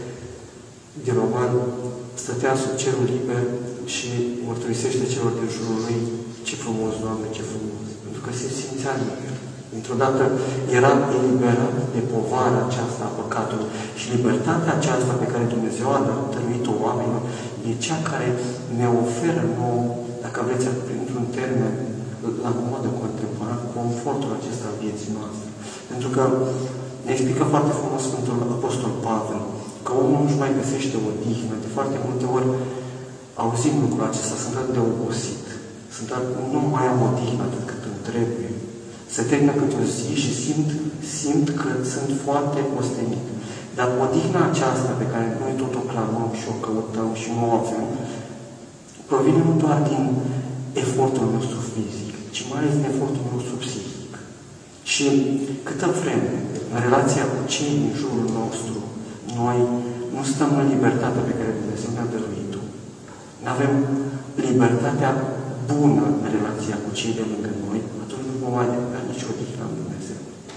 din roman, stătea sub cerul liber și mărturisește celor din jurul lui: ce frumos, Doamne, ce frumos! Pentru că se simțea liber. Dintr-o dată era eliberat de povara aceasta a păcatului. Și libertatea aceasta pe care Dumnezeu a dăruit-o oamenilor e cea care ne oferă nouă, dacă vreți, printr-un termen, la modă contemporan, confortul acesta al vieții noastre. Pentru că ne explică foarte frumos Sfântul Apostol Pavel că omul nu-și mai găsește o odihnă. De foarte multe ori auzim lucrul acesta, sunt atât de obosit, sunt atât, nu mai am odihnă atât cât îmi trebuie. Se termină câte o zi și simt, simt că sunt foarte ostenit. Dar odihna aceasta pe care noi tot o clamăm și o căutăm și nu o avem, provine nu doar din efortul nostru fizic, ci mai ales din efortul nostru psihic. Și câtă vreme, în relația cu cei din jurul nostru, noi nu stăm în libertatea pe care Dumnezeu ne-a dăruit-o, nu avem libertatea bună în relația cu cei de lângă noi, atunci nu vom avea nici odihnă în Dumnezeu.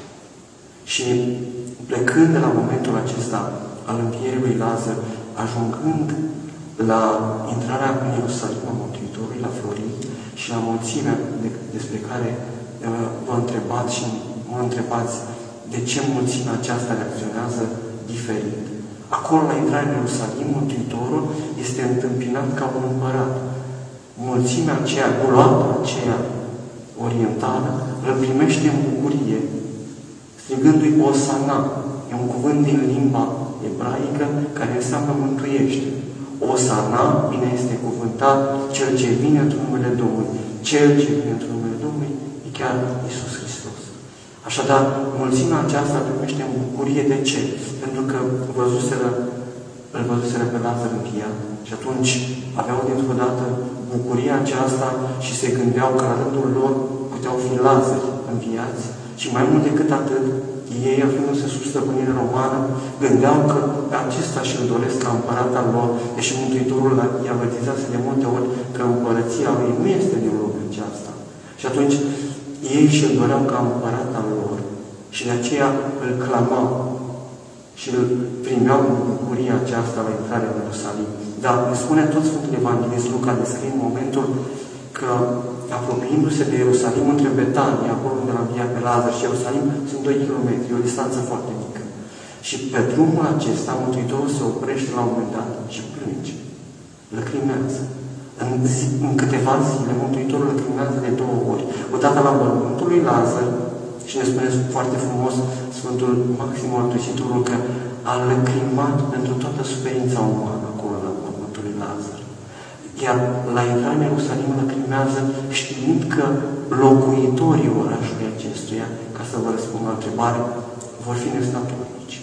Și plecând de la momentul acesta al învierii lui Lazar, ajungând la intrarea în Ierusalim a Mântuitorului, la Florii și la mulțimea de, despre care uh, vă întrebați și mă întrebați de ce mulțimea aceasta reacționează diferit. Acolo, la intrarea în Ierusalim, Mântuitorul este întâmpinat ca un împărat. Mulțimea aceea, guloata aceea orientală, îl primește în bucurie, strigându-i Osana. E un cuvânt din limba ebraică care înseamnă mântuiește. Osana, bine este cuvântat, cel ce vine într-un numele Domnului. Cel ce vine într-un numele Domnului e chiar Iisus Hristos. Așadar, mulțimea aceasta primește în bucurie. De ce? Pentru că văzuseră, îl văzuseră pe Lazar înviat și atunci aveau dintr-o dată bucuria aceasta și se gândeau că la rândul lor puteau fi Lazari înviați și mai mult decât atât, ei, aflându-se sub stăpânire romană, gândeau că pe acesta și-l doresc ca împărat al lor, deși Mântuitorul i-a avertizat de multe ori că împărăția lui nu este din lumea aceasta. Și atunci ei și-l doreau ca împărat al lor și de aceea îl clamau și îl primeau în bucuria aceasta la intrarea în Ierusalim. Dar ne spune tot Sfântul Evanghelist Luca, descrie în momentul că apropiindu-se de Ierusalim, între Betania, acolo unde l-a înviat pe Lazar, și Ierusalim, sunt doi kilometri, o distanță foarte mică. Și pe drumul acesta, Mântuitorul se oprește la un moment dat și plânge. Lăcrimează. În, zi, în câteva zile, Mântuitorul lăcrimează de două ori. Odată la mormântul lui Lazar, și ne spune foarte frumos Sfântul Maxim Mărturisitorul că a lăcrimat pentru toată suferința umană acolo la mormântul lui Lazar. Iar la intrarea în Ierusalim lăcrimează știind că locuitorii orașului acestuia, ca să vă răspund la întrebare, vor fi nestatornici.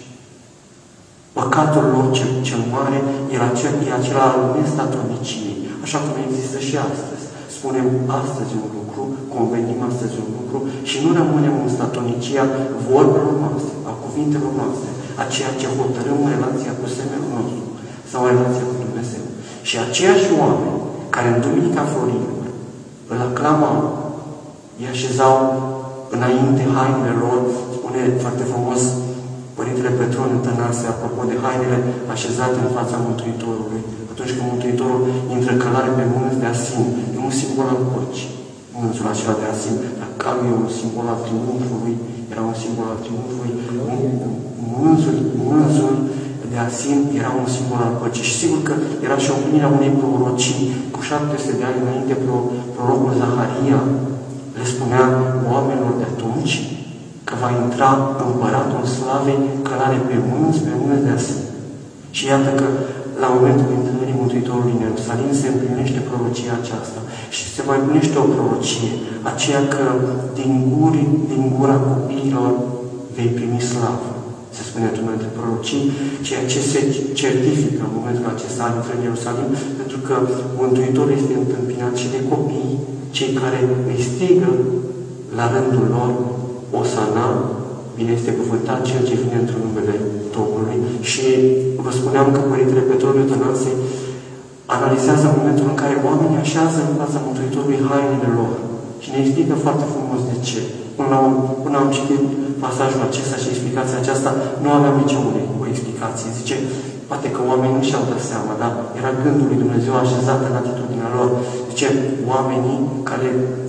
Păcatul lor cel, cel mare era acel, e acela al nestatorniciei, așa cum există și astăzi. Spunem astăzi un lucru, convenim astăzi un lucru și nu rămânem în statornicia vorbelor noastre, a cuvintelor noastre, a ceea ce hotărâm în relația cu semenul nostru sau în relația cu Dumnezeu. Și aceiași oameni care în Duminica Florilor îl aclamau, îi așezau înainte hainele lor, spune foarte frumos Părintele Petron în Tănase, apropo de hainele așezate în fața Mântuitorului. Atunci când Mântuitorul intră călare pe mânzi de asin, e un simbol al păcii. Mânzul acela de asin, dar calul e un simbol al triumfului, era un simbol al triumfului. Mânzul, mânzul de asin era un simbol al păcii. Și sigur că era și împlinirea unei prorocii. Cu șapte sute de ani înainte, prorocul Zaharia le spunea oamenilor de atunci că va intra împăratul slavei călare pe mânzi, pe mânzi de asin. Și iată că la momentul intrării Mântuitorului în Ierusalim se împlinește prorocia aceasta. Și se mai împlinește o prorocie, aceea că din, guri, din gura copiilor vei primi slavă. Se spune într-una dintre prorocii, ceea ce se certifică în momentul acesta al intrării în Ierusalim, pentru că Mântuitorul este întâmpinat și de copii, cei care îi strigă la rândul lor, Osana, bine este cuvântat cel ce vine într-un numele Domnului. Și vă spuneam că Părintele Petron Tănase analizează momentul în care oamenii așează în fața Mântuitorului hainele lor. Și ne explică foarte frumos de ce. Până, la, până am citit pasajul acesta și explicația aceasta, nu aveam nici o explicație. Zice, poate că oamenii nu și-au dat seama, dar era gândul lui Dumnezeu așezat în atitudinea lor. Zice, oamenii care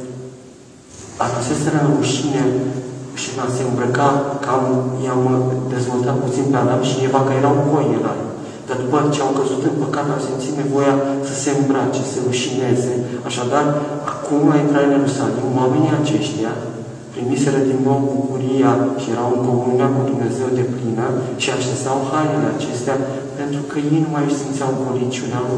aduseseră în rușine și n-a se îmbrăca, cam i-am dezvoltat puțin pe Adam și Eva, că erau coi în rai. Dar după ce au căzut în păcat, au simțit nevoia să se îmbrace, să rușineze. Așadar, acum, la intrarea în Ierusalim, oamenii aceștia primiseră din nou bucuria și erau în comunia cu Dumnezeu de plină și așezau hainele acestea pentru că ei nu mai simțeau goliciunea lor.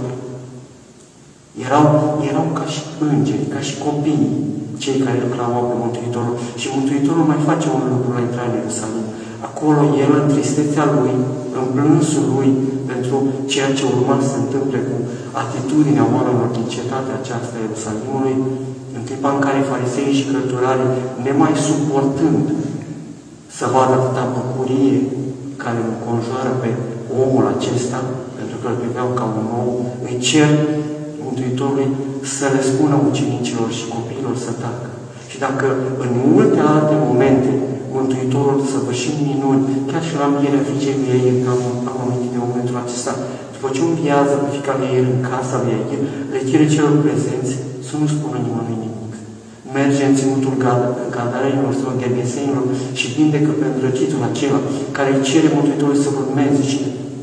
Erau, erau ca și îngeri, ca și copii, cei care îl clamau pe Mântuitorul. Și Mântuitorul mai face un lucru la intrarea în Ierusalim. Acolo, el, în tristețea lui, în plânsul lui, pentru ceea ce urma să se întâmple cu atitudinea oamenilor din cetatea aceasta a Ierusalimului, în clipa în care fariseii și cărturarii, nemai suportând să vadă atâta bucurie care îl înconjoară pe omul acesta, pentru că îl priveau ca un om, îi cer Mântuitorului să le spună ucenicilor și copiilor să tacă. Și dacă în multe alte momente Mântuitorul săvârșim minuni, chiar și la învierea fiicei lui Iair, că am, am amintit de momentul acesta, după ce înviază pe fiica lui Iair în casa lui Iair, le cere celor prezenți să nu spună nimănui nimic. Merge în ținutul Gadarenilor sau Gergesenilor și vindecă pe îndrăcitul acela care îi cere Mântuitorului să urmeze și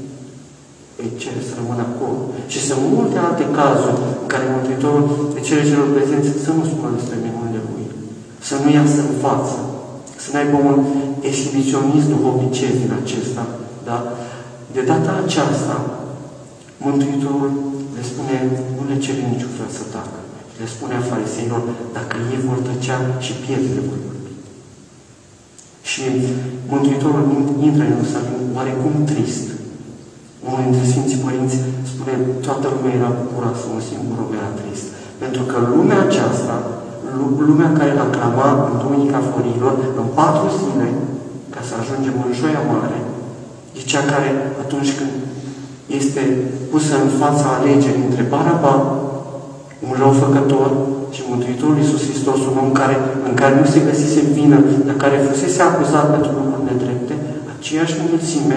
îi cere să rămână acolo. Și sunt multe alte cazuri în care Mântuitorul le cere celor prezenți să nu spună despre minunile lui, să nu iasă în față, să nu aibă un exhibiționism duhovnicesc din acesta. Da? De data aceasta, Mântuitorul le spune, nu le cere niciun fel să tacă. Le spune a fariseilor, dacă ei vor tăcea și pietrele vor vorbi. Și Mântuitorul intră în Ierusalim oarecum trist. Unul dintre Sfinții Părinți spune, toată lumea era bucuroasă, un singur om era trist. Pentru că lumea aceasta, lumea care aclama în Duminica Florilor, în patru zile, ca să ajungem în Joia Mare, e cea care, atunci când este pusă în fața alegerii între Baraba, un răufăcător, și Mântuitorul Iisus Hristos, un om care, în care nu se găsise vină, dar care fusese acuzat pentru lucruri nedrepte, aceeași mulțime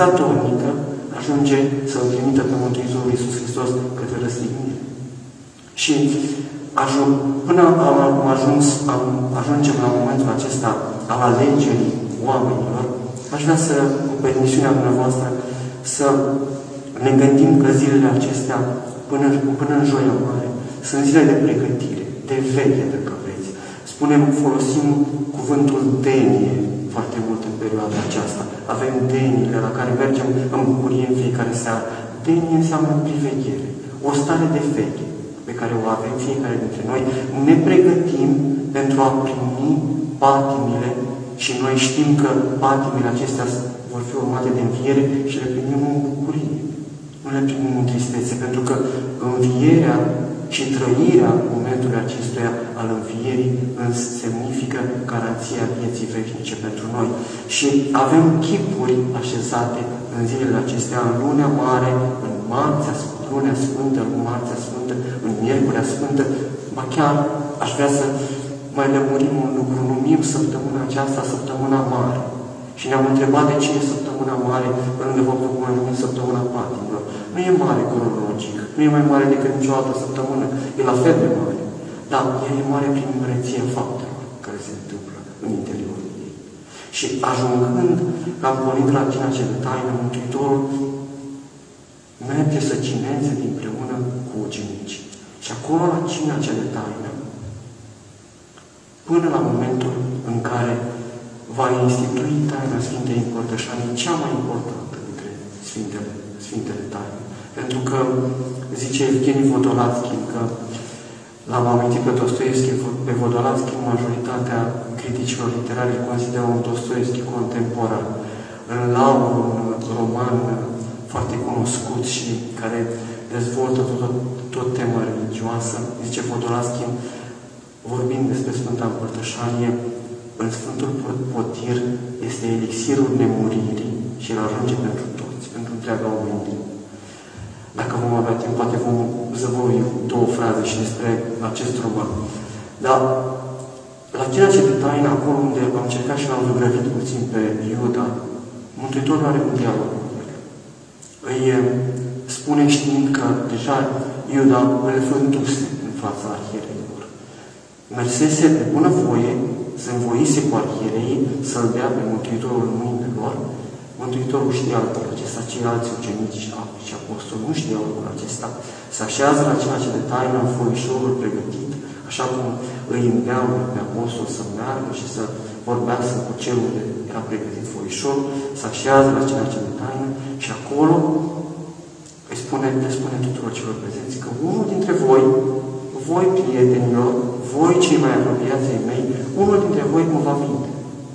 nestatornică ajunge să-L trimită pe Mântuitorul Iisus Hristos către răstignire. Și ajung, până am, am ajuns, am, ajungem la momentul acesta al alegerii oamenilor, aș vrea să, cu permisiunea dumneavoastră, să ne gândim că zilele acestea, până, până în Joia Mare, sunt zile de pregătire, de veche, dacă vreți. Spunem, folosim cuvântul denie foarte mult în perioada aceasta. Avem deniile la care mergem în bucurie în fiecare seară. Denie înseamnă priveghere, o stare de veche pe care o avem fiecare dintre noi. Ne pregătim pentru a primi patimile și noi știm că patimile acestea vor fi urmate de înviere și le primim în bucurie. Nu le primim în tristețe, pentru că învierea și trăirea momentului acestuia al învierii semnifică garanția vieții veșnice pentru noi. Și avem chipuri așezate în zilele acestea, în Lunea Mare, în Marțea, Lunea Sfântă, în Marțea Sfântă, în Miercurea Sfântă. Ba chiar aș vrea să mai lămurim un lucru, numim săptămâna aceasta Săptămâna Mare. Și ne-am întrebat de ce e Săptămâna Mare, pe lângă faptul că mai numim Săptămâna Patimilor. Nu e mare cronologic, nu e mai mare decât nicio altă săptămână, e la fel de mare. Dar ea e mare prin măreția faptelor care se întâmplă în interiorul ei. Și ajungând că am pornit la cina cea de taină, Mântuitorul merge să cineze împreună cu ucenicii. Și acolo, la cina cea de taină, până la momentul în care va institui taina Sfintei Împărtășanii, cea mai importantă dintre Sfintele, Sfintele Taine. Pentru că, zice Evgeni Vodolatski, că l-am amintit pe Dostoevski, pe Vodolatski, majoritatea criticilor literari îl consideră un Dostoevski contemporan. În Laur, un roman foarte cunoscut și care dezvoltă tot, tot tema religioasă, zice Vodolatski, vorbind despre Sfânta Împărtășanie, în Sfântul Potir este elixirul nemuririi și îl ajunge pentru toți, pentru întreaga omenire. Dacă vom avea timp, poate vom zăvoi două fraze și despre acest roman. Dar la cina ce de taină, acolo unde am încercat și l-am zugrăvit puțin pe Iuda, Mântuitorul are un dialog cu el. Îi spune știind că deja Iuda îl vânduse în fața arhiereilor. Mersese de bună voie, se învoise cu arhiereii să-l dea pe Mântuitorul în mâinile lor. Mântuitorul știa lucrul acesta, ceilalți ucenici și apostoli nu știau lucrul acesta. Se așează la cina ce de taină în foișorul pregătit, așa cum îi îndeamnă pe apostol să meargă și să vorbească cu cel unde era pregătit foișorul, se așează la cina ce de taină și acolo îi spune, le spune tuturor celor prezenți că unul dintre voi, voi prietenilor, voi cei mai apropiați ai mei, unul dintre voi mă va vinde.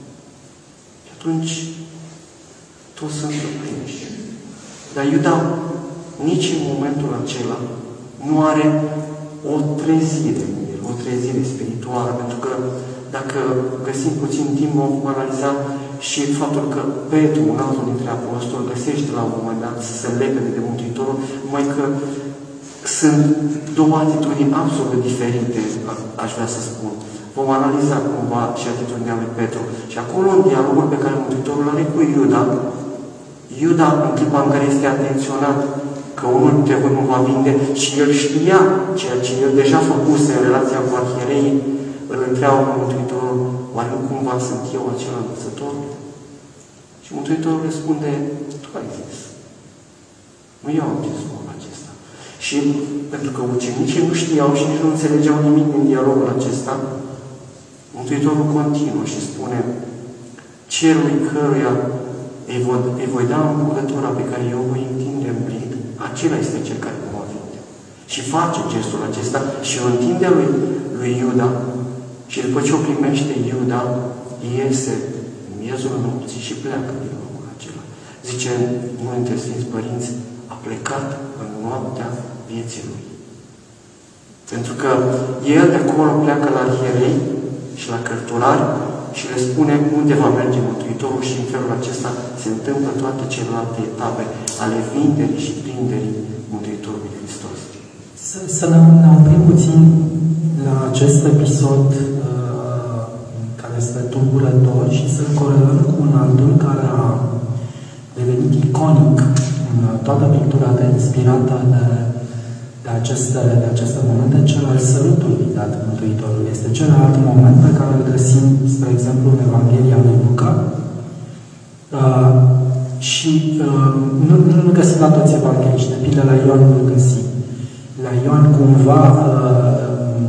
Și atunci toți sunt surprinși. Dar Iuda nici în momentul acela nu are o trezire în el, o trezire spirituală, pentru că dacă găsim puțin timp, vom analiza și faptul că Petru, un altul dintre apostoli, găsește la un moment dat să se legă de Mântuitorul, numai că sunt două atitudini absolut diferite, aș vrea să spun. Vom analiza cumva și atitudinea lui Petru. Și acolo, în dialogul pe care Mântuitorul are cu Iuda, Iuda, în clipa în care este atenționat că unul dintre voi nu va vinde și el știa ceea ce el deja făcuse în relația cu arhiereii, îl întreabă pe Mântuitorul, oare nu cumva sunt eu acela învățător? Și Mântuitorul răspunde, tu ai zis. Nu eu am zis lucrul acesta. Și pentru că ucenicii nu știau și nici nu înțelegeau nimic din dialogul acesta, Mântuitorul continuă și spune, cerului căruia îi voi, îi voi da încurătura pe care eu o voi întinde în blid, acela este cel care mă va vinde. Și face gestul acesta și o întinde lui, lui Iuda și după ce o primește Iuda, iese în miezul nopții și pleacă din locul acela. Zice unul dintre Sfinți Părinți, a plecat în noaptea vieții lui. Pentru că el de acolo pleacă la arhierei și la cărturari și le spune unde va merge Mântuitorul și în felul acesta se întâmplă toate celelalte etape ale vinderii și prinderii Mântuitorului Hristos. Să, să ne, ne oprim puțin la acest episod uh, care este tulburător și să corelăm cu un altul care a devenit iconic în toată pictura de inspirată de de, această, de această moment, cel al sărutului dat Mântuitorul. Este celălalt moment pe care îl găsim, spre exemplu, în Evanghelia lui Luca. Uh, și uh, nu, nu găsim la toți evangheliști, de pildă la Ioan nu găsim. La Ioan cumva uh,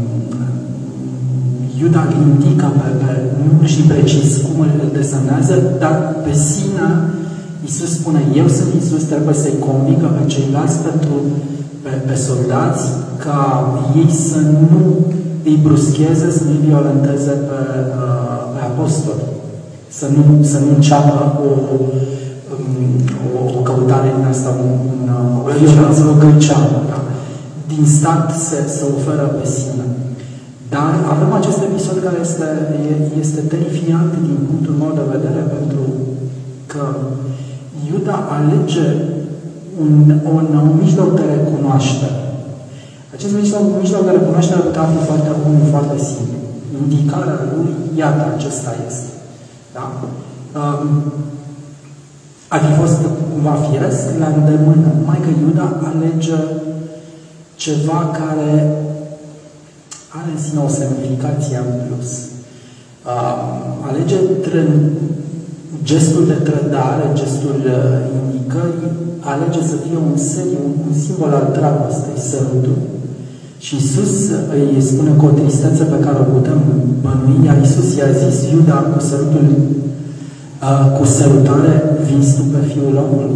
Iuda îl indică, pe, pe, nu știu precis cum îl desemnează, dar pe sine Iisus spune, eu sunt Iisus, trebuie să-i convingă pe ceilalți, pentru, pe, pe soldați, ca ei să nu îi bruscheze, să nu îi violenteze pe, pe apostoli, să nu, să nu înceapă o, o, o căutare din asta, un, o violență, o gâlceală. Da? Din start se, se oferă pe sine. Dar avem acest episod care este, este terifiant din punctul meu de vedere, pentru că Iuda alege un, un, un mijloc de recunoaștere. Acest mijloc, mijloc de recunoaștere ar putea fi foarte, unul foarte simplu. Indicarea lui, iată, acesta este. Da? Um, ar fi fost cumva firesc la îndemână, numai că Iuda alege ceva care are în sine o semnificație în plus. Uh, alege trân, gestul de trădare, gestul uh, indicării, alege să fie un semn, un, un simbol al dragostei, sărutul. Și Iisus îi spune cu o tristețe pe care o putem bănui, iar Iisus i-a zis, Iuda, cu sărutul, uh, cu sărutare, vinzi tu pe Fiul omului.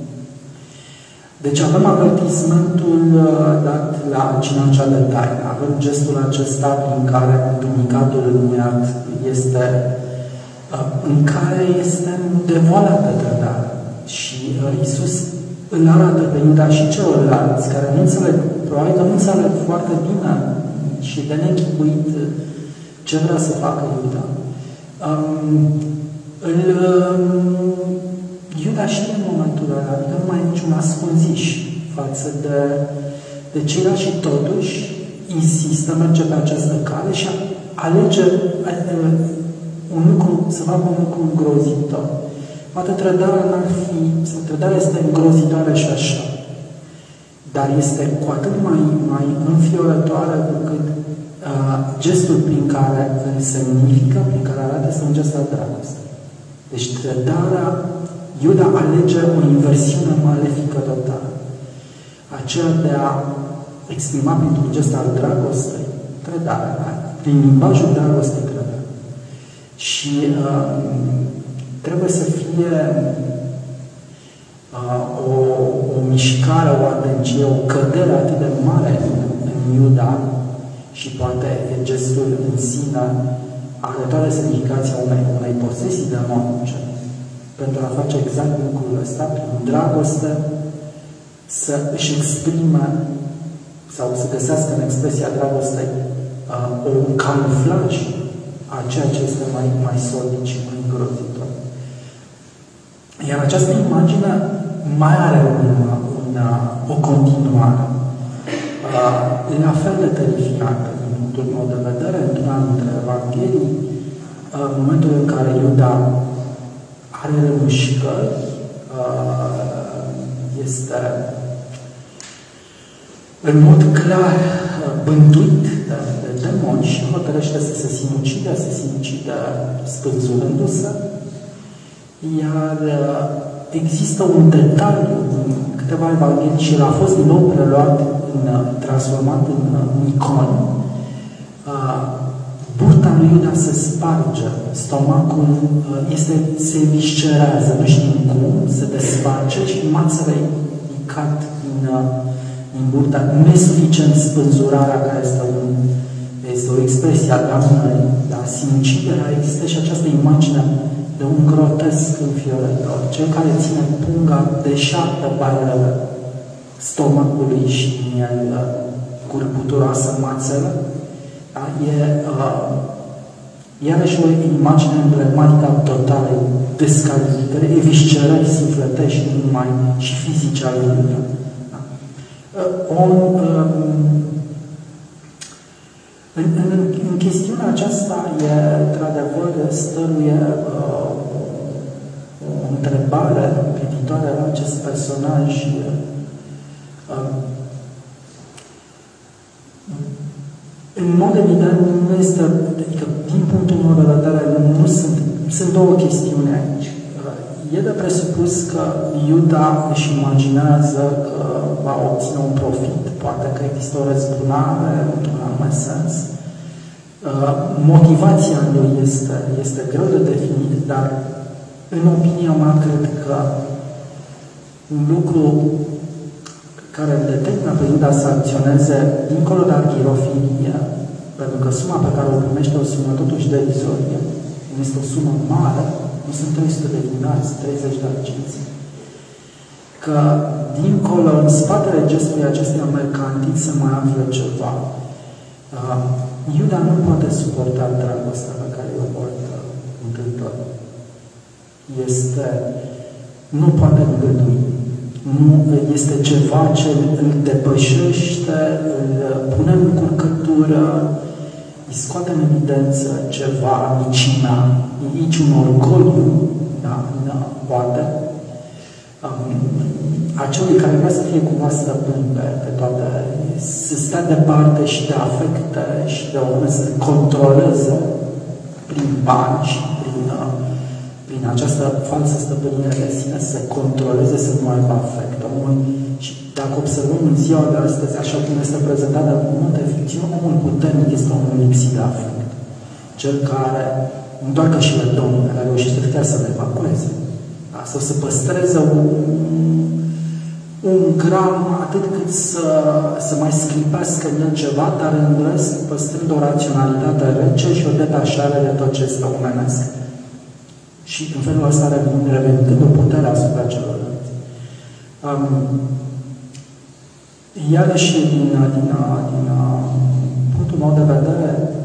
Deci avem avertismentul uh, dat la cina cea de taină. Avem gestul acesta prin care împiedicatul înmuiat este, uh, în care este devoalată trădare. Și uh, Iisus îl arată pe Iuda și celorlalți care nu înțeleg, probabil că nu înțeleg foarte bine și de nechipuit ce vrea să facă Iuda. Um, îl, um, Iuda știe în momentul ăla, adică nu mai e niciun ascunziș față de, de ceilalți și totuși insistă, merge pe această cale și alege un lucru, să facă un lucru îngrozitor. Poate trădarea n-ar fi, sau trădarea este îngrozitoare și așa, dar este cu atât mai, mai înfiorătoare cu cât uh, gestul prin care îl semnifică, prin care arată, este un gest al dragoste. Deci trădarea, Iuda alege o inversiune malefică totală. Aceea de a exprima printr-un gest al dragostei, trădarea, prin limbajul dragostei, trădarea. Și uh, trebuie să fie uh, o, o mișcare, o adâncie, o cădere atât de mare în, în Iuda și poate gestul în sine are toată semnificația unei, unei posesii demonice pentru a face exact lucrul ăsta, prin dragoste, să își exprime sau să găsească în expresia dragostei uh, un camuflaj a ceea ce este mai, mai solid și mai îngrozitor. Iar această imagine mai are una, una, o continuare. Uh, la fel de terifiantă, din punctul meu de vedere, într-una dintre Evanghelii, uh, în momentul în care Iuda are remușcări, uh, este în mod clar uh, bântuit de, de demoni și hotărăște să se sinucide, să se sinucide spânzurându-se. Iar uh, există un detaliu în câteva evanghelii și el a fost din nou preluat, în, transformat în, în icon. Uh, burta lui Iuda se sparge, stomacul uh, este, se viscerează, nu știm cum, se desface și mațele îi cad din, uh, din burta. Nu e suficient spânzurarea care este, un, este o expresie a damnării, dar sinuciderea există și această imagine de un grotesc înfiorător. Cel care ține punga deșartă barele stomacului și din el curputuroasă mațele. Da? E uh, iarăși o imagine emblematică a totalei descalificări, eviscerări sufletești, nu numai și fizice ale lui. Da? Uh, on, um, În, în, în chestiunea aceasta e, într-adevăr, stăruie uh, o întrebare privitoare la acest personaj. Uh, în mod evident, nu este, adică, din punctul meu de vedere, nu sunt, sunt două chestiuni aici. E de presupus că Iuda își imaginează că va obține un profit, poate că există o răzbunare, într-un anume sens. Motivația lui este, este greu de definit, dar în opinia mea cred că un lucru care îl determină pe Iuda să acționeze dincolo de archirofilie, pentru că suma pe care o primește o sumă totuși derizorie, nu este o sumă mare, nu sunt trei sute de dinari, sunt treizeci de arginți. Că dincolo, în spatele gestului acesteia mercantil, se mai află ceva. Uh, Iuda nu poate suporta dragostea pe care o poartă întâlnitor. Este, nu poate îngădui. Nu, este ceva ce îl depășește, îl pune în curcătură, îi scoate în evidență ceva, micimea, nici un orgoliu, da, da, poate. Um, acelui care vrea să fie cumva stăpân pe, pe toate, să stea departe și de afecte și de urmă să controleze prin bani și prin, prin această falsă stăpânire de sine, să controleze, să nu aibă afect. Omul, și dacă observăm în ziua de astăzi, așa cum este prezentat de multe ficțiuni, omul puternic este omul lipsit de afect. Cel care, nu doar că și le domnul, care reușește chiar să le evacueze, sau să păstreze un, un gram atât cât să, să mai sclipească în el ceva, dar în rest păstrând o raționalitate rece și o detașare de tot ce este omenesc. Și în felul ăsta revenind o putere asupra celorlalți. Um, iarăși, din, din, din punctul meu de vedere,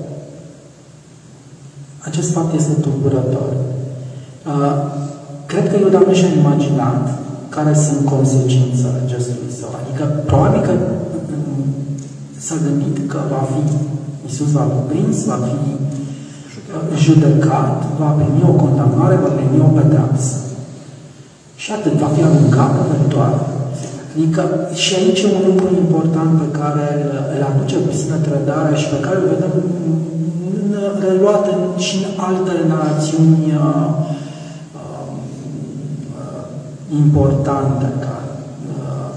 acest fapt este tulburător. Uh, Cred că Iuda nu și-a imaginat care sunt consecințele gestului său. Adică, probabil că s-a gândit că va fi, Iisus va fi prins, va fi judecat, va primi o condamnare, va primi o pedeapsă. Și atât, va fi aruncat eventual. Adică, și aici e un lucru important pe care îl aduce cu sine trădarea și pe care îl vedem reluat în, și în alte narațiuni importante. Ca, uh,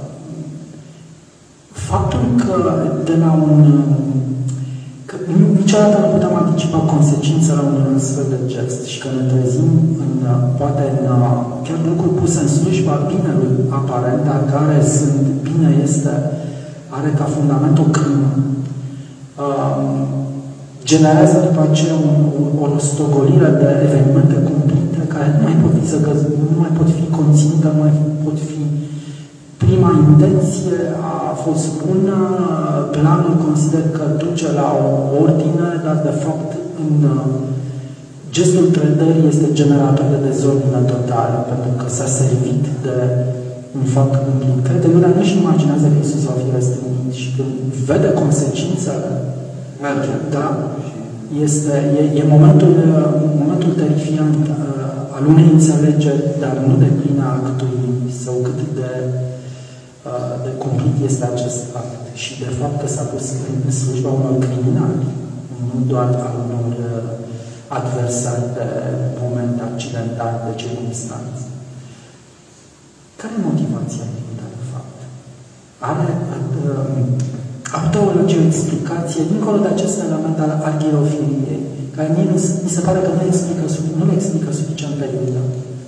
faptul că de la un... că niciodată nu putem anticipa consecințele unui astfel de gest și că ne trezim în, poate în chiar lucruri puse în slujba binelui aparent, dar care sunt, bine este, are ca fundament o crimă. Uh, generează după aceea o, o rostogolire de evenimente cumplite care nu mai pot fi zăgăzite, nu mai pot fi conținute, nu mai pot fi... Prima intenție a fost bună, planul consider că duce la o ordine, dar de fapt în gestul trădării este generator de dezordine totală, pentru că s-a servit de un fapt cumplit. Cred că Iuda nu-și imaginează că Iisus va fi răstignit și când vede consecințele, merge. Da, este, e, e momentul, momentul terifiant uh, al unei înțelegeri, dar nu de plină actului sau cât de, uh, de cumplit este acest act. Și de fapt că s-a pus în slujba unor criminali, nu doar a unor uh, adversari de moment accidental, de circunstanțe. Care e motivația lui, de fapt? Are... Uh, Ar putea urmări o explicație dincolo de acest element al archirofiliei, care mie mi se pare că nu explică, nu le explică suficient pe Iuda.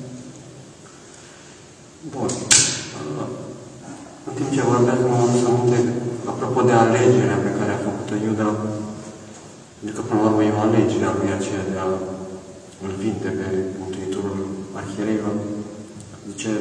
Bun. În timp ce vorbesc, mă adus aminte, apropo de alegerea pe care a făcut-o Iuda, adică până la urmă e o alegere a lui aceea de a îl vinde pe Mântuitorul arhiereilor. Zice,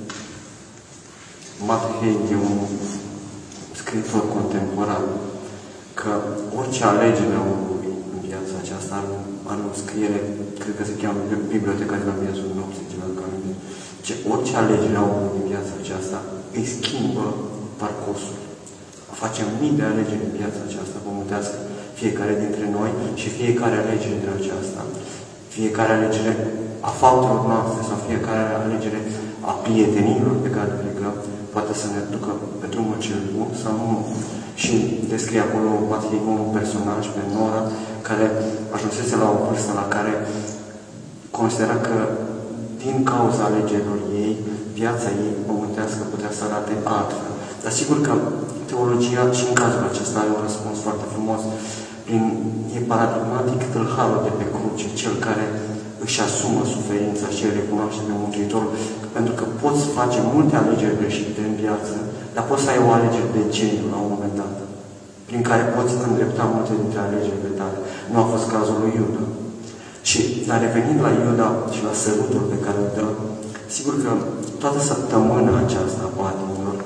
Matt Haig e un scriitor contemporan, că orice alegere a omului în viața aceasta are, are o scriere, cred că se cheamă Biblioteca de la miezul nopții, ceva ca mine. Ce orice alegere a omului în viața aceasta îi schimbă parcursul. Facem mii de alegeri în viața aceasta pământească, fiecare dintre noi și fiecare alegere din aceasta, fiecare alegere a faptelor noastre sau fiecare alegere a prietenilor pe care le legăm, poate să ne ducă pe drumul cel bun sau nu. Și descrie acolo Matei un personaj pe Nora, care ajunsese la o vârstă la care considera că din cauza alegerilor ei, viața ei pământească putea să arate altfel. Dar sigur că teologia și în cazul acesta are un răspuns foarte frumos. Prin, e paradigmatic tâlharul de pe cruce, cel care își asumă suferința și îl recunoaște pe Mântuitorul, pentru că poți face multe alegeri greșite în viață, dar poți să ai o alegere de geniu la un moment dat, prin care poți îndrepta multe dintre alegerile tale. Nu a fost cazul lui Iuda. Și, dar revenind la Iuda și la sărutul pe care îl dă, sigur că toată săptămâna aceasta a patimilor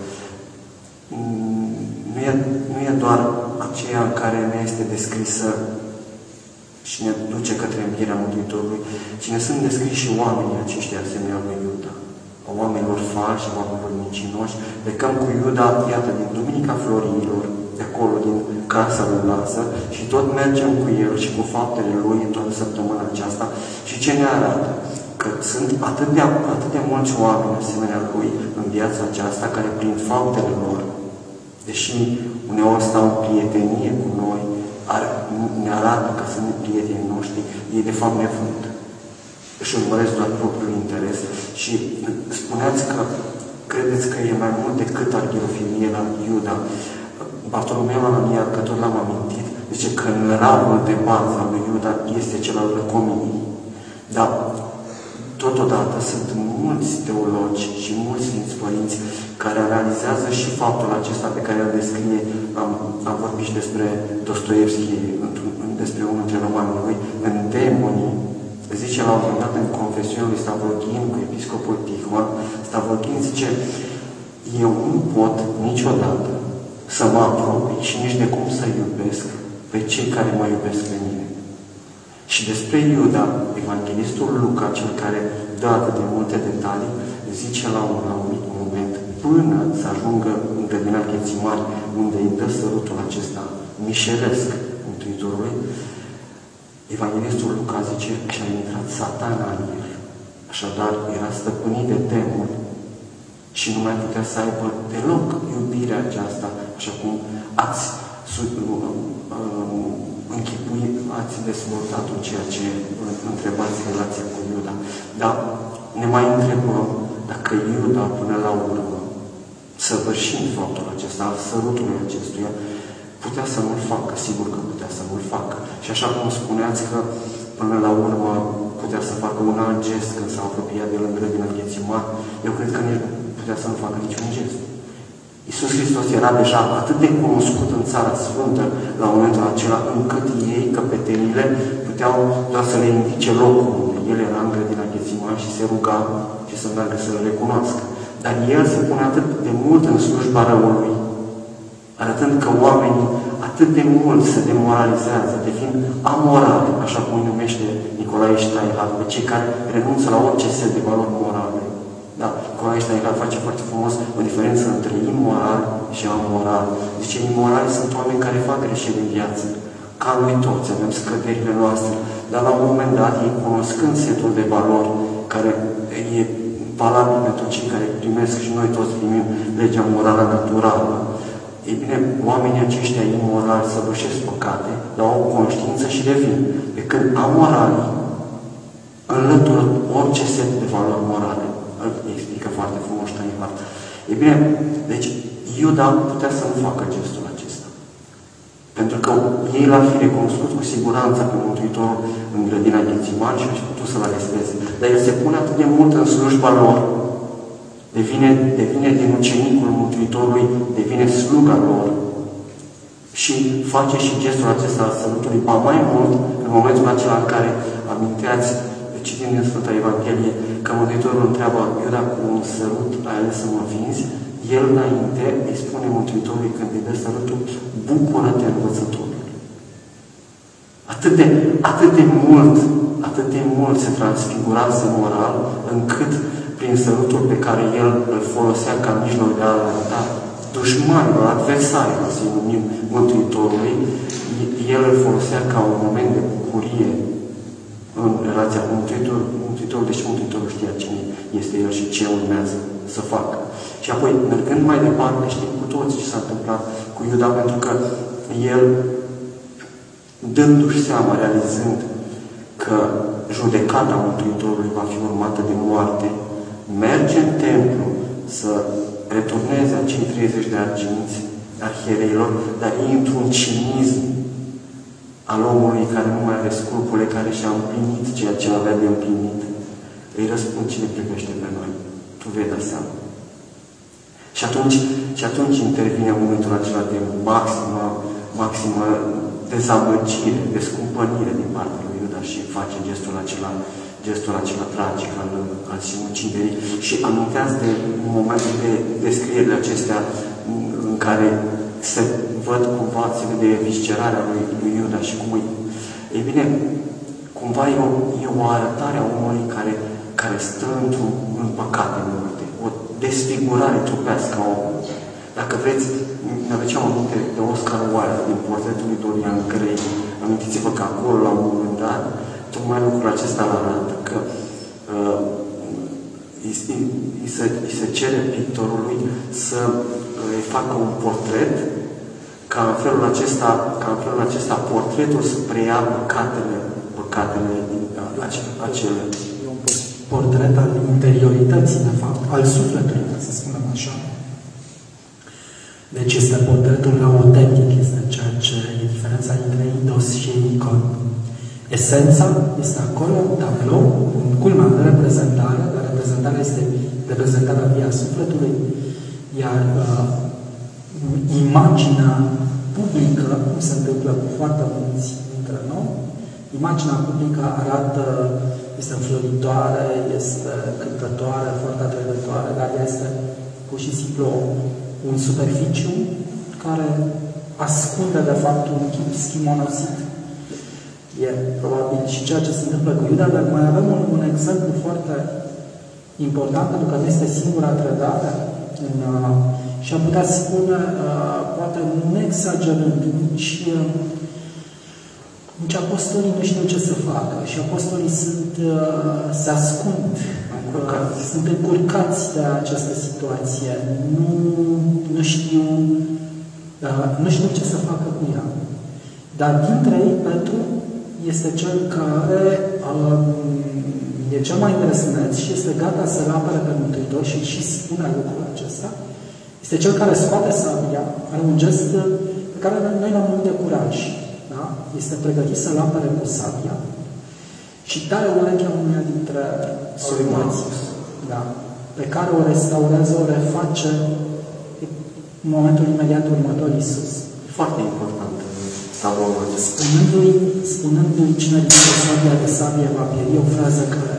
nu e, nu e doar aceea în care ne este descrisă și ne duce către învierea Mântuitorului, ci ne sunt descriși și oamenii aceștia asemenea lui Iuda. A oamenilor falși, a oamenilor mincinoși. Plecăm cu Iuda, iată, din Duminica Florilor, de acolo, din casa lui Lazar, și tot mergem cu el și cu faptele lui în toată săptămâna aceasta. Și ce ne arată? Că sunt atât de, atât de mulți oameni asemenea lui în viața aceasta, care prin faptele lor, deși uneori stau în prietenie cu noi, ar, ne arată că sunt prietenii noștri, ei de fapt ne vând. Își urmăresc doar propriul interes. Și spuneați că credeți că e mai mult decât arghirofilie la Iuda. Bartolomeu Anania, că tot l-am amintit, zice că năravul de bază al lui Iuda este cel al lăcomiei. Dar totodată sunt mulți teologi și mulți sfinți părinți care analizează și faptul acesta pe care îl descrie. Am, am vorbit și despre Dostoevski, despre unul dintre romanii lui, în Demonii. Zice la un moment dat în confesiunea lui Stavroghin cu episcopul Tihon, Stavroghin zice: eu nu pot niciodată să mă apropii și nici de cum să iubesc pe cei care mă iubesc pe mine. Și despre Iuda, evanghelistul Luca, cel care dă atât de multe detalii, zice la un anumit moment, până să ajungă în grădina Ghețimani, unde îi dă sărutul acesta mișelesc Mântuitorului, evanghelistul Luca zice că a intrat Satana în el. Așadar, era stăpânit de demon și nu mai putea să aibă deloc iubirea aceasta, așa cum ați închipuit, ați dezvoltat în ceea ce întrebați relația cu Iuda. Dar ne mai întrebăm dacă Iuda, până la urmă, săvârșind faptul acesta, al sărutului acestuia, putea să nu-l facă, sigur că putea să nu-l facă. Și așa cum spuneați că, până la urmă, putea să facă un alt gest când s-a apropiat de lângă din Ghețimani, eu cred că nici nu putea să nu facă niciun gest. Iisus Hristos era deja atât de cunoscut în Țara Sfântă la momentul acela, încât ei, căpetenile, puteau doar să le indice locul unde el era în grădina Ghețimani și se ruga și să meargă să-l recunoască. Dar el se pune atât de mult în slujba răului, arătând că oamenii atât de mult se demoralizează, devin amorali, așa cum îi numește Nicolae Steinhardt, pe cei care renunță la orice set de valori morale. Da, Nicolae Steinhardt face foarte frumos o diferență între imoral și amoral. Zice, imorali sunt oameni care fac greșeli în viață. Ca noi toți avem scăderile noastre, dar la un moment dat, ei cunoscând setul de valori care e valabil pentru cei care primesc și noi toți primim legea morală naturală, ei bine, oamenii aceștia imorali săvârșesc păcate, dar au o conștiință și devin. Pe când amoralii înlătură orice set de valori morale. Îl explică foarte frumos Steinhardt. Ei bine, deci Iuda putea să nu facă gestul acesta. Pentru că ei l-ar fi recunoscut cu siguranță pe Mântuitorul în grădina Ghețimani și ar fi putut să-l aresteze. Dar el se pune atât de mult în slujba lor, devine, devine din ucenicul Mântuitorului, devine sluga lor și face și gestul acesta al sărutului, ba mai mult, în momentul acela în care aminteați, citind din Sfânta Evanghelie, că Mântuitorul întreabă Iuda, cu un sărut ai ales să mă vinzi, el înainte îi spune Mântuitorului când îi dă sărutul, bucură-te învățătorul. Atât de, atât de mult, atât de mult se transfigurase moral, încât prin sărutul pe care el îl folosea ca mijloc de a arăta dușmanilor, adversarilor, să-i numim Mântuitorului, el îl folosea ca un moment de bucurie în relația cu Mântuitorul, Mântuitorul, deși Mântuitorul știa cine este el și ce urmează să facă. Și Și apoi, mergând mai departe, știm cu toți ce s-a întâmplat cu Iuda, pentru că el, dându-și seama, realizând că judecata Mântuitorului va fi urmată de moarte, merge în templu să returneze acei treizeci de arginți arhiereilor, dar ei într-un cinism al omului care nu mai are scrupule, care și-a împlinit ceea ce avea de împlinit. Îi răspund: cine privește pe noi? Tu vei da seama. Și atunci, și atunci intervine momentul acela de maximă, maximă dezamăgire, descumpănire din partea lui Iuda și face gestul acela, gestul acela tragic al, al sinuciderii. Și aminteați de momentul de descrierile acestea în care se văd cumva, se vede viscerarea lui, lui Iuda și cum îi... Ei bine, cumva e o, e o arătare a omului care, care stă într-un în păcate multe, o desfigurare trupească a omului. Dacă vreți, ne aduceam aminte de Oscar Wilde din portretul lui Dorian Gray. Amintiți-vă că acolo, la un moment dat, tocmai lucrul acesta îl arată, că uh, îi, îi, se, îi se cere pictorului să îi facă un portret, ca în felul acesta, ca în felul acesta portretul să preia păcatele, păcatele acele. Portret al interiorității, de fapt, al sufletului, să spunem așa. Deci este portretul autentic, este ceea ce e diferența între idos și icon. Esența este acolo, un tablou, un culmea de reprezentare, dar reprezentarea este reprezentarea via sufletului, iar uh, imaginea publică, cum se întâmplă cu foarte mulți dintre noi, imaginea publică arată, este înfloritoare, este cântătoare, foarte atrăgătoare, dar este pur și simplu un superficiu care ascunde, de fapt, un chip schimonosit. E probabil și ceea ce se întâmplă cu Iuda, dar mai avem un, un exemplu foarte important, pentru că nu este singura trădare în, uh, și am putea spune, uh, poate nu exagerând, nici, uh, nici apostolii nu știu ce să facă și apostolii sunt, uh, se ascund, uh, sunt încurcați de această situație, nu, nu știu uh, nu știu ce să facă cu ea. Dar dintre ei, Petru este cel care um, e cel mai interesant și este gata să-L apere pe Mântuitor și și spune lucrul acesta. Este cel care scoate sabia, are un gest pe care noi l-am numit de curaj. Da? Este pregătit să-L apere cu sabia și tare urechea unuia dintre soldați, da? Pe care o restaurează, o reface în momentul imediat următor Iisus. Foarte important. Spunându-i, spunându-i cine ridică sabia de sabie va pieri, o frază care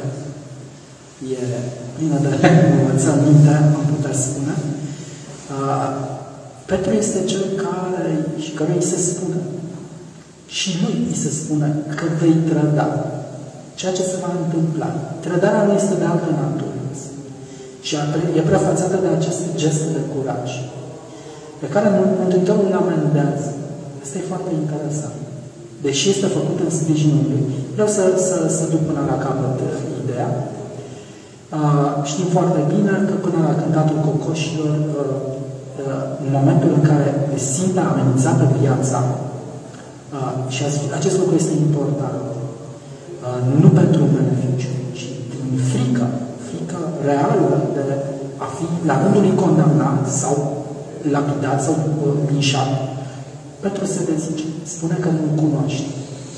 e plină de învățăminte, am putea spune. Uh, Petru este cel care, și care îi se spune, și lui îi se spune că vei trăda. Ceea ce se va întâmpla. Trădarea nu este de altă natură. Și e prefațată de aceste geste de curaj, pe care Mântuitorul îl amendează. Asta e foarte interesant. Deși este făcut în sprijinul lui, vreau să, să, să duc până la capăt ideea. Uh, știm foarte bine că până la cântatul cocoșilor, uh, uh, în momentul în care simte amenințată viața, uh, și acest lucru este important, uh, nu pentru beneficiu, ci din frică, frică reală de a fi la rândul lui condamnat sau lapidat sau uh, linșat. Petru se dezice, spune că nu-L cunoaște.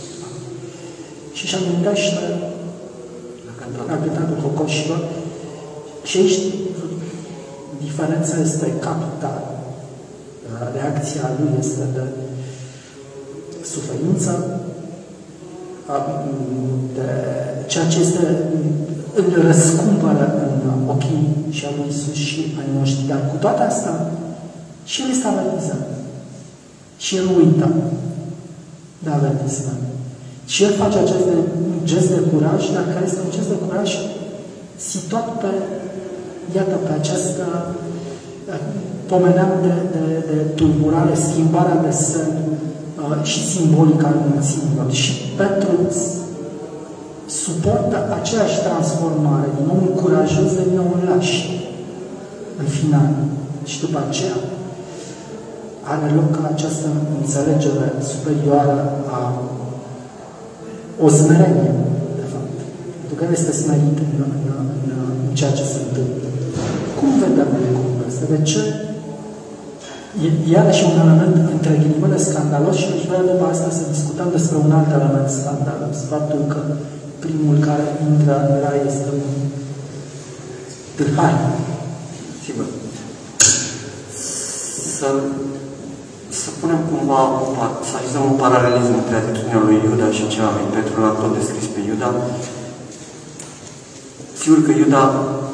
Și își amintește la cântatul cocoșilor și aici diferența este capitală. Reacția lui este de suferință, de ceea ce este îl răscumpără în ochii și al lui Iisus și ai noștri. Dar cu toate astea, și el este avertizat. Și el uită de avertisment. Și el face acest gest de curaj, dar care este un gest de curaj situat pe, iată, pe această, pomeneam de, de, de tulburare, schimbarea de semn uh, și simbolică al mulțimilor. Și Petru suportă aceeași transformare. Din omul curajos devine un laș. în final. Și după aceea are loc această înțelegere superioară a o smerenie, de fapt. Pentru că el este smerit în, în, în, în ceea ce se întâmplă. Cum vedem lucrurile astea? De ce? E iarăși un element între ghilimele scandalos și aș vrea după asta să discutăm despre un alt element scandalos. Faptul că primul care intră în rai este un tâlhar. Sigur. Să, să punem cumva, să ajungem un paralelism între atitudinea lui Iuda și cea lui Petru, l-am tot descris pe Iuda. Sigur că Iuda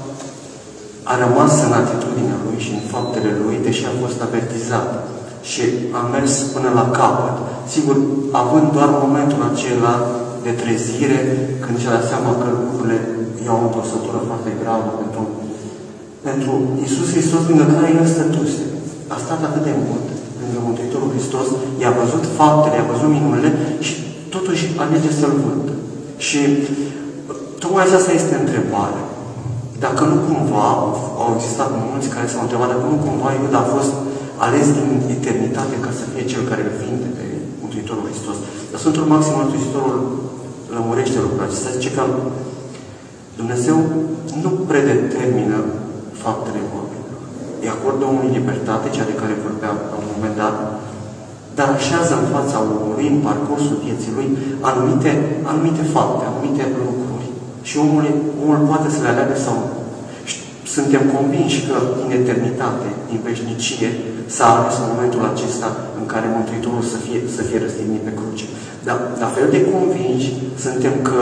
a rămas în atitudinea lui și în faptele lui, deși a fost avertizat și a mers până la capăt. Sigur, având doar momentul acela de trezire, când și-a dat seama că lucrurile iau o trăsătură foarte gravă pentru, pentru Iisus Hristos, lângă care el stătuse. A stat atât de mult lângă Mântuitorul Hristos, i-a văzut faptele, i-a văzut minunile și totuși alege să-l vândă. Și tocmai asta este întrebarea. Dacă nu cumva, au existat mulți care s-au întrebat, dacă nu cumva Iuda a fost ales din eternitate ca să fie cel care îl vinde pe Mântuitorul Hristos. Dar Sfântul Maxim Mărturisitorul lămurește lucrul acesta. Zice că Dumnezeu nu predetermină faptele oamenilor. Îi acordă omului libertate, cea de care vorbeam la un moment dat, dar așează în fața omului, în parcursul vieții lui, anumite, anumite fapte, anumite lucruri. Și omul, omul poate să le aleagă sau nu. Și suntem convinși că în eternitate, din veșnicie, s-a ales în momentul acesta în care Mântuitorul să fie, să fie răstignit pe cruce. Dar la fel de convinși suntem că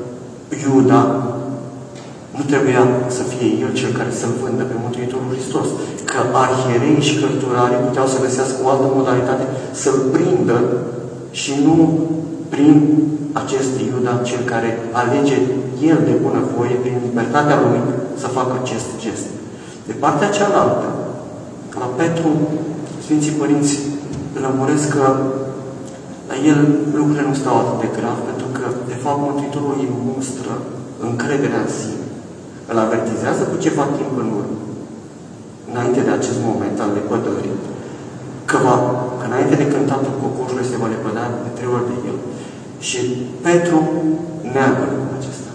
Iuda nu trebuia să fie el cel care să-l vândă pe Mântuitorul Hristos. Că arhierei și cărturarii puteau să găsească o altă modalitate să-l prindă și nu prin acest Iuda, cel care alege el de bunăvoie, prin libertatea lui, să facă acest gest. De partea cealaltă, la Petru, Sfinții Părinți lămuresc că la el lucrurile nu stau atât de grav, pentru că, de fapt, Mântuitorul îi mustră încrederea în sine. Îl avertizează cu ceva timp în urmă, înainte de acest moment al lepădării, că, va, că înainte de cântatul cocoșului se va lepăda de trei ori de el. Și Petru neagă lucrul acesta.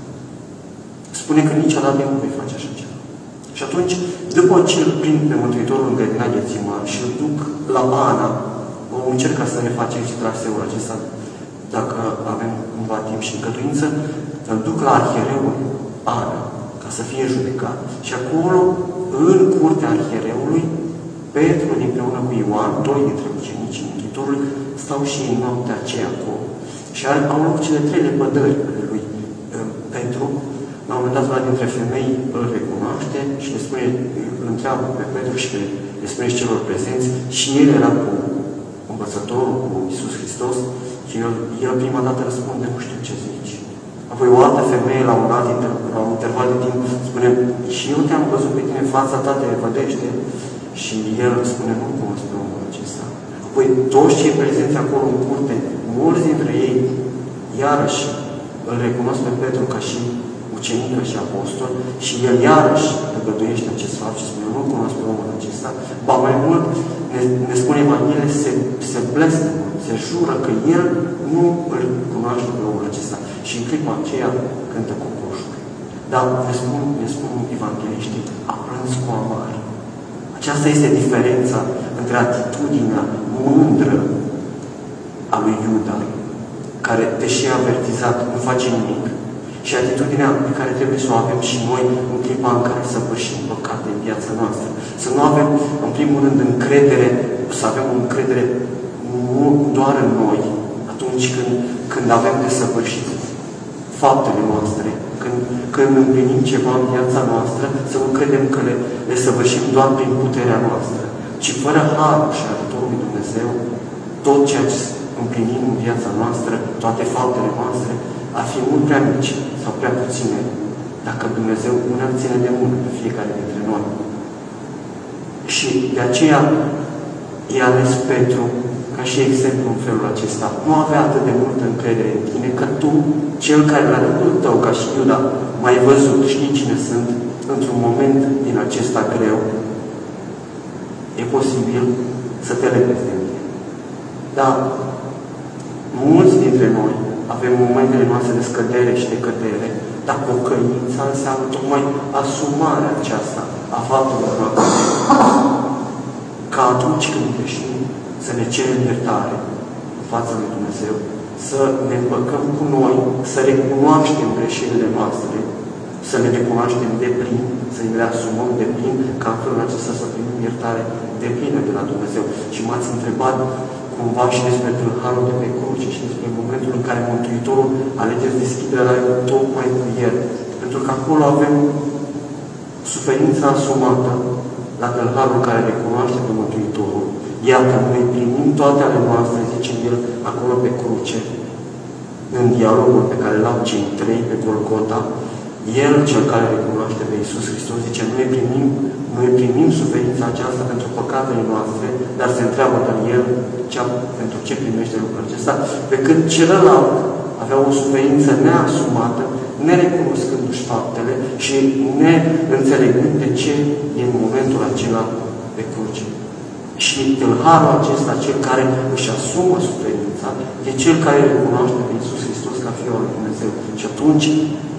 Spune că niciodată nu vei face așa ceva. Și atunci, după ce îl prind pe Mântuitorul în grădina Ghețiman și îl duc la Ana, vom încerca să ne facem și traseul acesta, dacă avem cumva timp și încătuință, îl duc la arhiereul Ana, ca să fie judecat. Și acolo, în curtea arhiereului, Petru, împreună cu Ioan, doi dintre ucenicii Mântuitorului, stau și ei noaptea aceea acolo. Și au loc cele trei lepădări ale lui Petru. La un moment dat, una dintre femei îl recunoaște și le spune, îl întreabă pe Petru și le spune și celor prezenți, și el era cu învățătorul, cu Iisus Hristos, și el, el prima dată răspunde, nu știu ce zici. Apoi o altă femeie, la un alt inter, la un interval de timp, spune, și eu te-am văzut pe tine, fața ta te vădește. Și el spune, nu cunosc pe omul acesta. Apoi toți cei prezenți acolo în curte, mulți dintre ei, iarăși îl recunosc pe Petru ca și ucenic, ca și apostol, și el iarăși răgăduiește acest fapt și spune, nu cunosc pe omul acesta. Ba mai mult, ne, ne spune Evanghelie, se, se blestemă, se jură că el nu îl cunoaște pe omul acesta. Și în clipa aceea cântă cocoșul. Dar ne spun, ne spun evangheliștii, a plâns cu amare. Aceasta este diferența între atitudinea mândră a lui Iuda, care, deși a avertizat, nu face nimic, și atitudinea pe care trebuie să o avem și noi în clipa în care săvârșim păcate în viața noastră. Să nu avem, în primul rând, încredere, să avem încredere nu doar în noi, atunci când, când avem de săvârșit faptele noastre, când, când împlinim ceva în viața noastră, să nu credem că le, le săvârșim doar prin puterea noastră, ci fără harul și ajutorul lui Dumnezeu, tot ceea ce împlinim în viața noastră, toate faptele noastre, ar fi mult prea mici sau prea puține, dacă Dumnezeu nu ne ține de mână pe fiecare dintre noi. Și de aceea i-a ales Petru ca și exemplu în felul acesta. Nu avea atât de multă încredere în tine, că tu, cel care la rândul tău, ca și Iuda, m-ai văzut, știi cine sunt, într-un moment din acesta greu, e posibil să te lepezi de mine. Dar mulți dintre noi avem momentele noastre de scădere și de cădere, dar pocăința înseamnă tocmai asumarea aceasta a faptelor noastre. Ca atunci când greșim, să ne cerem iertare în fața lui Dumnezeu, să ne împăcăm cu noi, să recunoaștem greșelile noastre, să ne recunoaștem de plin, să le asumăm de plin, ca în felul acesta să primim iertare de plină de la Dumnezeu. Și m-ați întrebat cumva și despre tâlharul de pe cruce și despre momentul în care Mântuitorul alege să deschide la tocmai cu el. Pentru că acolo avem suferința asumată la tâlharul care recunoaște pe Mântuitorul. Iată, noi primim toate ale noastre, zice el, acolo pe cruce, în dialogul pe care l-au cei trei pe Golgota. El, cel care recunoaște pe Iisus Hristos, zice, noi primim, noi primim suferința aceasta pentru păcatele noastre, dar se întreabă dar el cea, pentru ce primește lucrul acesta, pe când celălalt avea o suferință neasumată, nerecunoscându-și faptele și neînțelegând de ce e în momentul acela pe cruce. Și tâlharul acesta, cel care își asumă suferința, e cel care recunoaște pe Iisus Hristos ca Fiul lui Dumnezeu. Și atunci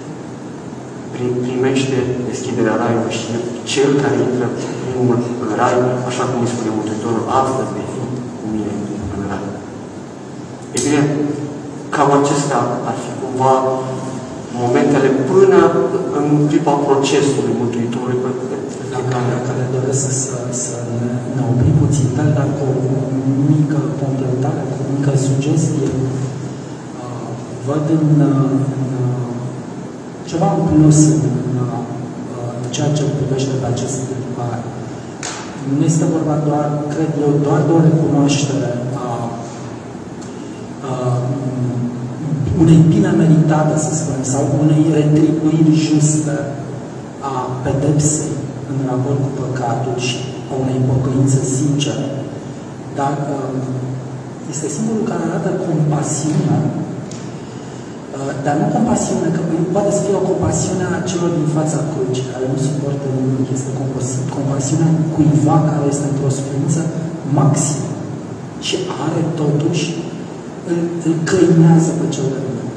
primește deschiderea raiului și cel care intră primul în rai, așa cum îi spune Mântuitorul, astăzi vei fi cu mine în rai. E bine, cam acestea ar fi cumva momentele până în clipa procesului Mântuitorului. Care, care doresc să, să, să ne, ne oprim puțin, dar cu o mică completare, cu o mică sugestie. Uh, văd în, în ceva în plus în, în, în ceea ce privește pe acest întrebare. Nu este vorba doar, cred eu, doar de o recunoaștere a, a unei bine meritate, să spunem, sau unei retribuiri juste a pedepsei în raport cu păcatul și a unei pocăințe sincere. Dar este singurul care arată compasiune, dar nu compasiune, că poate să fie o compasiune a celor din fața crucii, care nu suportă nimic. Este compasiunea cuiva care este într-o suferință maximă și are totuși, îl, îl căinează pe cel de lângă.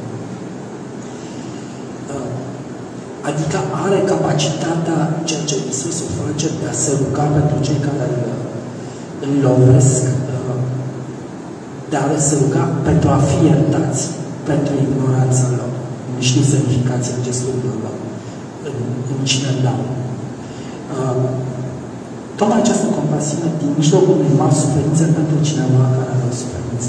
Adică are capacitatea, ceea ce Iisus o face, de a se ruga pentru cei care îl, îl lovesc, de a se ruga pentru a fi iertați, pentru ignoranța lor. Nu știu semnificația acestui lor în, în cine dau. Tocmai această compasiune din mijlocul unei mari suferințe pentru cineva care are o suferință.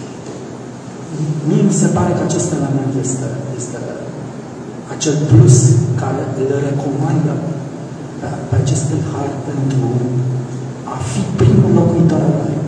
Mie mi se pare că acest element este, este acel plus care îl recomandă pe, pe acest tâlhar pentru a fi primul locuitor al lui.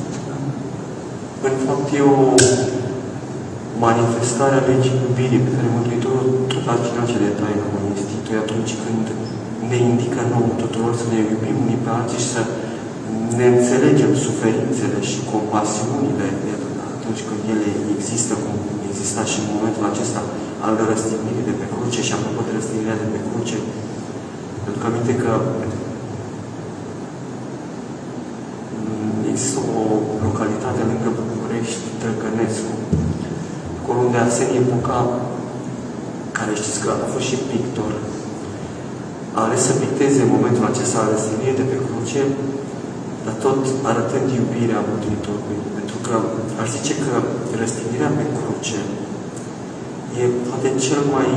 În fapt, e o manifestare a legii iubirii pe care Mântuitorul tot altcineva ce de taină o instituie atunci când ne indică nouă tuturor să ne iubim unii pe alții și să ne înțelegem suferințele și compasiunile atunci când ele există, cum exista și în momentul acesta al răstignirii de pe cruce și apropo de răstignirea de pe cruce. Pentru că aminte că există o localitate lângă București, Tălcănescu, acolo unde Arsenie Buca, care știți că a fost și pictor, a ales să picteze în momentul acesta al răstignirii de pe cruce, dar tot arătând iubirea Mântuitorului. Pentru că aș zice că răstignirea pe cruce e poate cel mai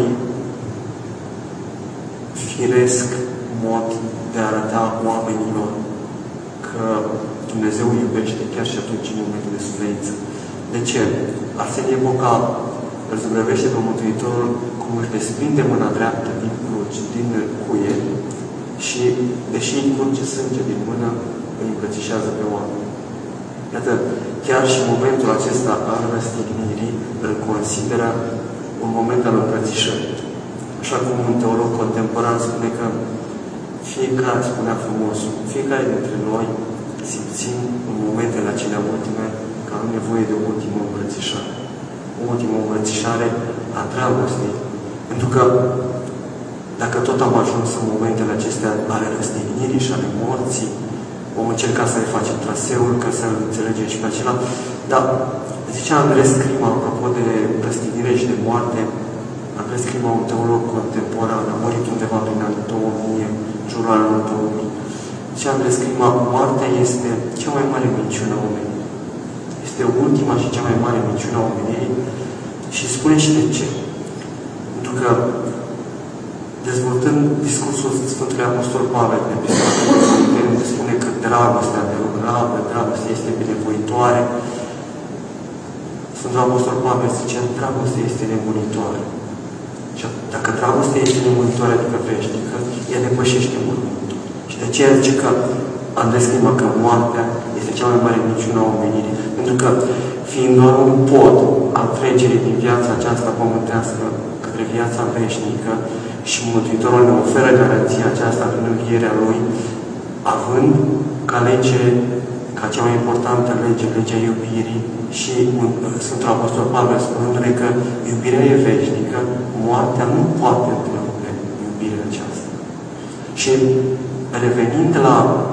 firesc mod de a arăta oamenilor că Dumnezeu iubește chiar și atunci în momentul de suferință. De ce? Arsenie Boca îl zugrăvește pe Mântuitorul cum își desprinde mâna dreaptă din cruce, din cuie și, deși îi curge sânge din mână, îi îmbrățișează pe oameni. Iată, chiar și momentul acesta al răstignirii îl consideră un moment al îmbrățișării. Așa cum un teolog contemporan spune că fiecare, spunea frumos, fiecare dintre noi simțim în momentele acelea ultime că am nevoie de o ultimă îmbrățișare. O ultimă îmbrățișare a dragostei. Pentru că dacă tot am ajuns în momentele acestea ale răstignirii și ale morții, vom încerca să le facem traseul, ca să-l înțelegem și pe acela. Dar ziceam Andres Crima, apropo de răstignire și de moarte, Andres Crima, un teolog contemporan, a murit undeva prin anul două mii, în jurul anului două mii. Zicea Andres Crima, moartea este cea mai mare minciună a omenirii. Este ultima și cea mai mare minciună a omenirii. Și spune și de ce. Pentru că, dezvoltând discursul Sfântului Apostol Pavel, în epistola unde spune că dragostea de rugabă, dragostea este binevoitoare, Sfântul Apostol Pavel zice, dragostea este nemuritoare. Și dacă dragostea este nemuritoare, adică veșnică, ea depășește mormântul. Și de aceea zice că Andres Crima că moartea este cea mai mare minciună a omenirii. Pentru că, fiind doar un pod al trecerii din viața aceasta pământească către viața veșnică, și Mântuitorul ne oferă garanția aceasta prin învierea Lui, având ca lege, ca cea mai importantă lege, legea iubirii, și Sfântul Apostol Pavel spunându-ne că iubirea e veșnică, moartea nu poate întrerupe iubirea aceasta. Și revenind la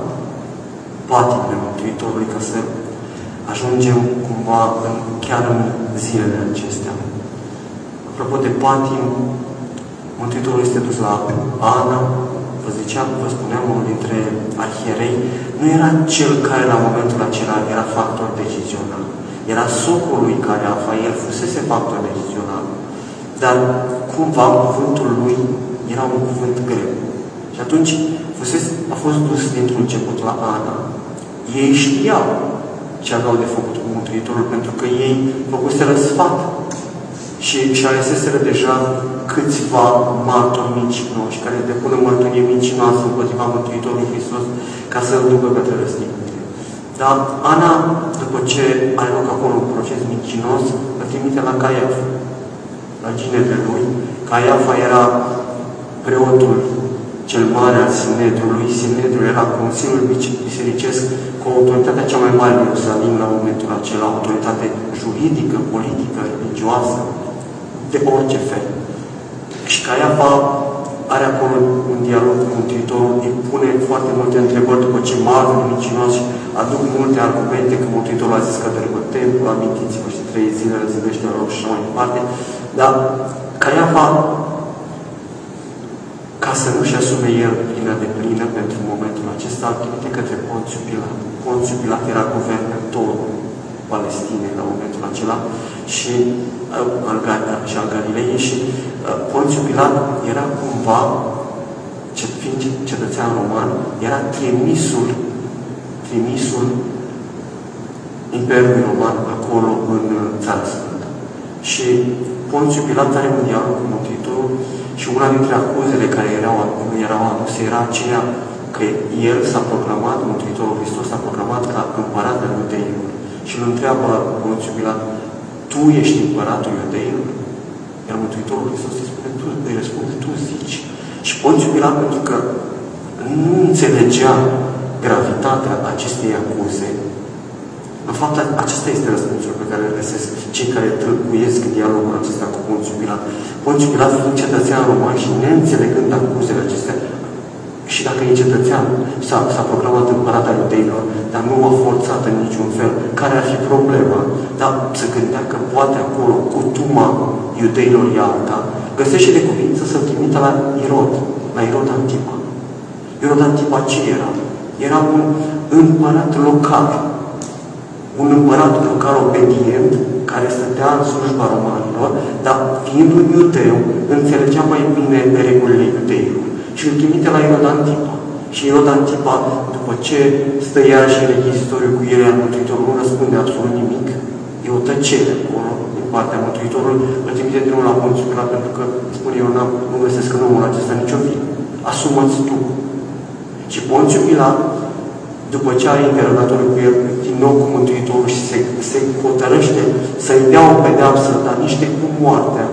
patimile Mântuitorului, ca să ajungem cumva în, chiar în zilele acestea. Apropo de patim, Mântuitorul este dus la Ana, vă ziceam, vă spuneam, unul dintre arhierei, nu era cel care la momentul acela era factor decizional. Era socul lui Caiafa, el fusese factor decizional. Dar cumva cuvântul lui era un cuvânt greu. Și atunci fusese, a fost dus dintr-un început la Ana. Ei știau ce aveau de făcut cu Mântuitorul, pentru că ei făcuseră sfat și și aleseseră deja câțiva martori mincinoși care depună mărturie mincinoasă împotriva Mântuitorului Hristos ca să-l ducă către răstignire. Dar Ana, după ce are loc acolo un proces mincinos, îl trimite la Caiafa, la ginele lui. Caiafa era preotul cel mare al Sinedriului. Sinedriul era Consiliul Bisericesc cu autoritatea cea mai mare în Ierusalim la momentul acela, autoritate juridică, politică, religioasă, de orice fel. Și Caiafa are acolo un dialog cu Mântuitorul, îi pune foarte multe întrebări după ce martori mincinoși aduc multe argumente că Mântuitorul a zis că dărâmă templul, amintiți-vă și trei zile răzăvește la loc și așa mai departe. Dar Caiafa, ca să nu-și asume el vina de plină pentru momentul acesta, îl trimite către Ponțiu Pilat. Ponțiu Pilat era guvernatorul Palestinei la momentul acela și al, și al Galilei și uh, Ponțiu Pilat era cumva, fiind cetățean roman, era trimisul trimisul Imperiului Roman acolo în Țara Sfântă. Și Ponțiu Pilat are un dialog cu Mântuitorul și una dintre acuzele care erau, erau aduse era aceea că el s-a proclamat, Mântuitorul Hristos s-a proclamat ca împărat al iudeilor. Și îl întreabă Ponțiu Pilat, tu ești împăratul iudeilor? Iar Mântuitorul Hristos îi spune, tu, îi răspunde, tu zici. Și Ponțiu Pilat, pentru că nu înțelegea gravitatea acestei acuze, în fapt, acesta este răspunsul pe care îl găsesc cei care tâlcuiesc dialogul acesta cu Ponțiu Pilat. Ponțiu Pilat fiind cetățean roman și neînțelegând acuzele acestea, și dacă e cetățean, s-a proclamat împărat al iudeilor, dar nu a forțat în niciun fel, care ar fi problema? Dar se gândea că poate acolo, cutuma iudeilor e alta, găsește de cuvință să-l trimită la Irod, la Irod Antipa. Irod Antipa ce era? Era un împărat local. Un împărat local obedient, care stătea în slujba romanilor, dar fiind un iudeu, înțelegea mai bine regulile iudeilor. Și îl trimite la Irod Antipa. Și Irod Antipa, după ce stă iarăși în rechizitoriu cu el al Mântuitorului, nu răspunde absolut nimic. E o tăcere acolo, din partea Mântuitorului, îl trimite din nou la Ponțiu Pilat, pentru că spune, eu nu găsesc în omul acesta nicio vină. Asumă-ți tu. Și Ponțiu Pilat, după ce are interrogatoriu cu el, din nou cu Mântuitorul și se, se hotărăște să-i dea o pedeapsă, dar niște cu moartea,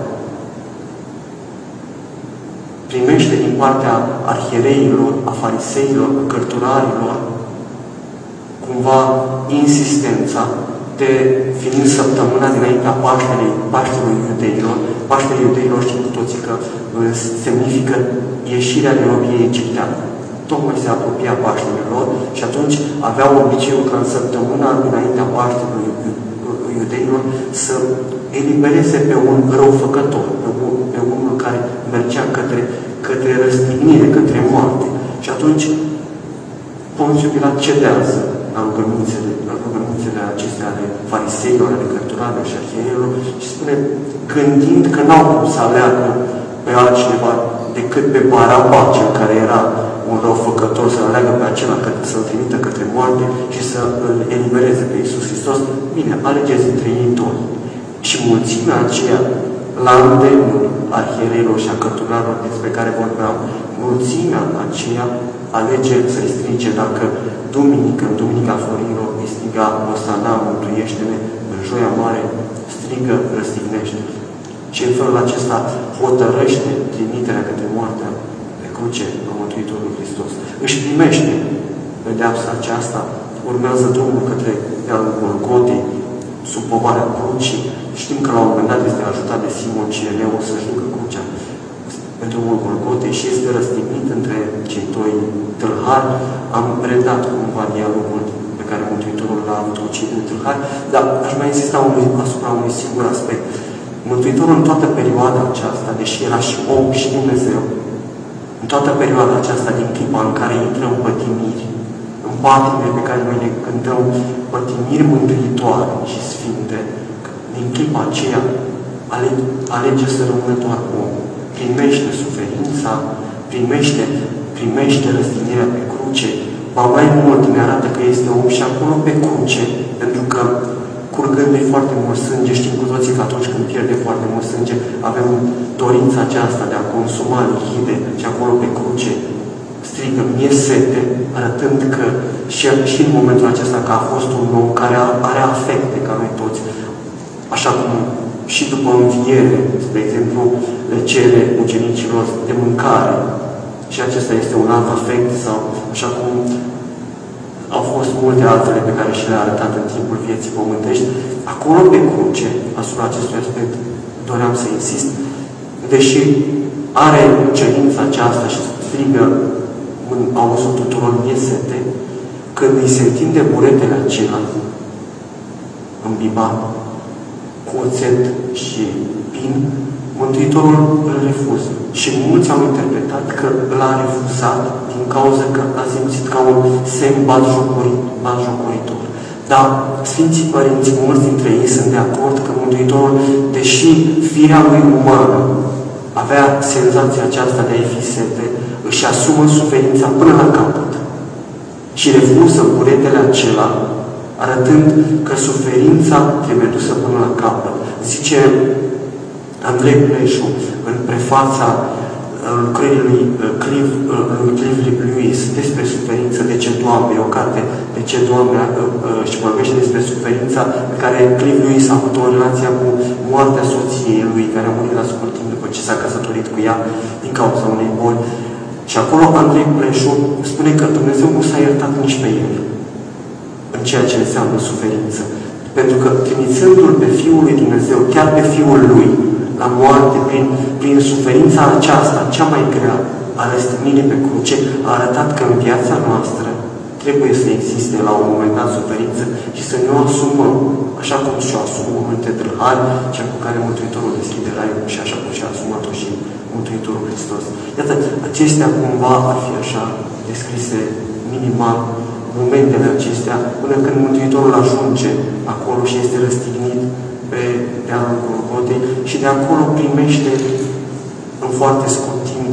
primește din partea arhiereilor, a fariseilor, a cărturarilor, cumva insistența de, fiind săptămâna dinaintea Paștelui, Paștelui iudeilor. Paștele iudeilor știm cu toții că semnifică ieșirea din robie egipteană. tocmai se apropia Paștele lor și atunci aveau obiceiul ca în săptămâna înaintea Paștelui iudeilor să elibereze pe un răufăcător, pe, un, pe unul care mergea către, către răstignire, către moarte. Și atunci Ponțiu Pilat cedează la rugămințele, la rugămințele acestea ale fariseilor, ale cărturarilor și arhierilor și spune, gândind că n-au cum să aleagă pe altcineva decât pe Baraba, cel care era un răufăcător, să-l aleagă pe acela, să-l trimită către moarte și să îl elibereze pe Iisus Hristos. Bine, alegeți între ei doi. Și mulțimea aceea, la îndemnul arhiereilor și a cărturarilor despre care vorbeam, mulțimea aceea alege să-i strige dacă duminică, în Duminica Florilor, îi striga Osana, mântuiește-ne, în Joia Mare, strigă, răstignește. Și în felul acesta hotărăște trimiterea către moartea pe cruce a Mântuitorului Hristos. Își primește pedeapsa aceasta, urmează drumul către dealul Golgotei, sub povara crucii. Știm că la un moment dat este ajutat de Simon Cireleu să-și ducă crucea pe drumul Golgotei și este răstignit între cei doi tâlhari. Am redat cumva dialogul pe care Mântuitorul l-a avut cu cei doi tâlhari, dar aș mai insista unui, asupra unui singur aspect. Mântuitorul în toată perioada aceasta, deși era și om și Dumnezeu, în toată perioada aceasta din clipa în care intră în pătimiri, în patimile pe care noi le cântăm, pătimiri mântuitoare și sfinte, din clipa aceea alege, alege să rămână doar om. Primește suferința, primește, primește răstignirea pe cruce, ba mai mult ne arată că este om și acolo pe cruce, pentru că curgându-i foarte mult sânge, știm cu toții că atunci când pierde foarte mult sânge, avem dorința aceasta de a consuma lichide și acolo pe cruce strigă, mie sete, arătând că și, și în momentul acesta că a fost un om care are afecte ca noi toți, așa cum și după înviere, spre exemplu, le cere ucenicilor de mâncare și acesta este un alt afect, sau așa cum au fost multe altele pe care și le-a arătat în timpul vieții pământești. Acolo pe cruce, asupra acestui aspect, doream să insist, deși are cerința aceasta și strigă în auzul tuturor mie sete, când îi se întinde buretele acela, îmbibat, cu oțet și vin, Mântuitorul îl refuză. Și mulți au interpretat că l-a refuzat din cauza că a simțit ca un semn batjocoritor. Dar Sfinții Părinți, mulți dintre ei sunt de acord că Mântuitorul, deși firea lui umană avea senzația aceasta de a-i fi sete, își asumă suferința până la capăt și refuză buretele acela, arătând că suferința trebuie dusă până la capăt. Zice Andrei Pleșu, în prefața lucrării lui Clive Lewis despre suferință, De ce, Doamne, o carte, De ce, Doamne, și vorbește despre suferința pe care Clive Lewis a avut o relație cu moartea soției lui, care a murit la scurt timp după ce s-a căsătorit cu ea din cauza unei boli. Și acolo Andrei Pleșu spune că Dumnezeu nu s-a iertat nici pe el în ceea ce înseamnă suferință. Pentru că trimițându-L pe Fiul lui Dumnezeu, chiar pe Fiul Lui, la moarte, prin, prin suferința aceasta, cea mai grea, a răstignirii pe cruce, a arătat că în viața noastră trebuie să existe la un moment dat suferință și să ne o asumăm, așa cum și-o asumă multe tâlhari, cel cu care Mântuitorul deschide raiul și așa cum și-a asumat-o și Mântuitorul Hristos. Iată, acestea cumva ar fi așa descrise minimal, momentele acestea, până când Mântuitorul ajunge acolo și este răstignit pe dealul Golgotei și de acolo primește în foarte scurt timp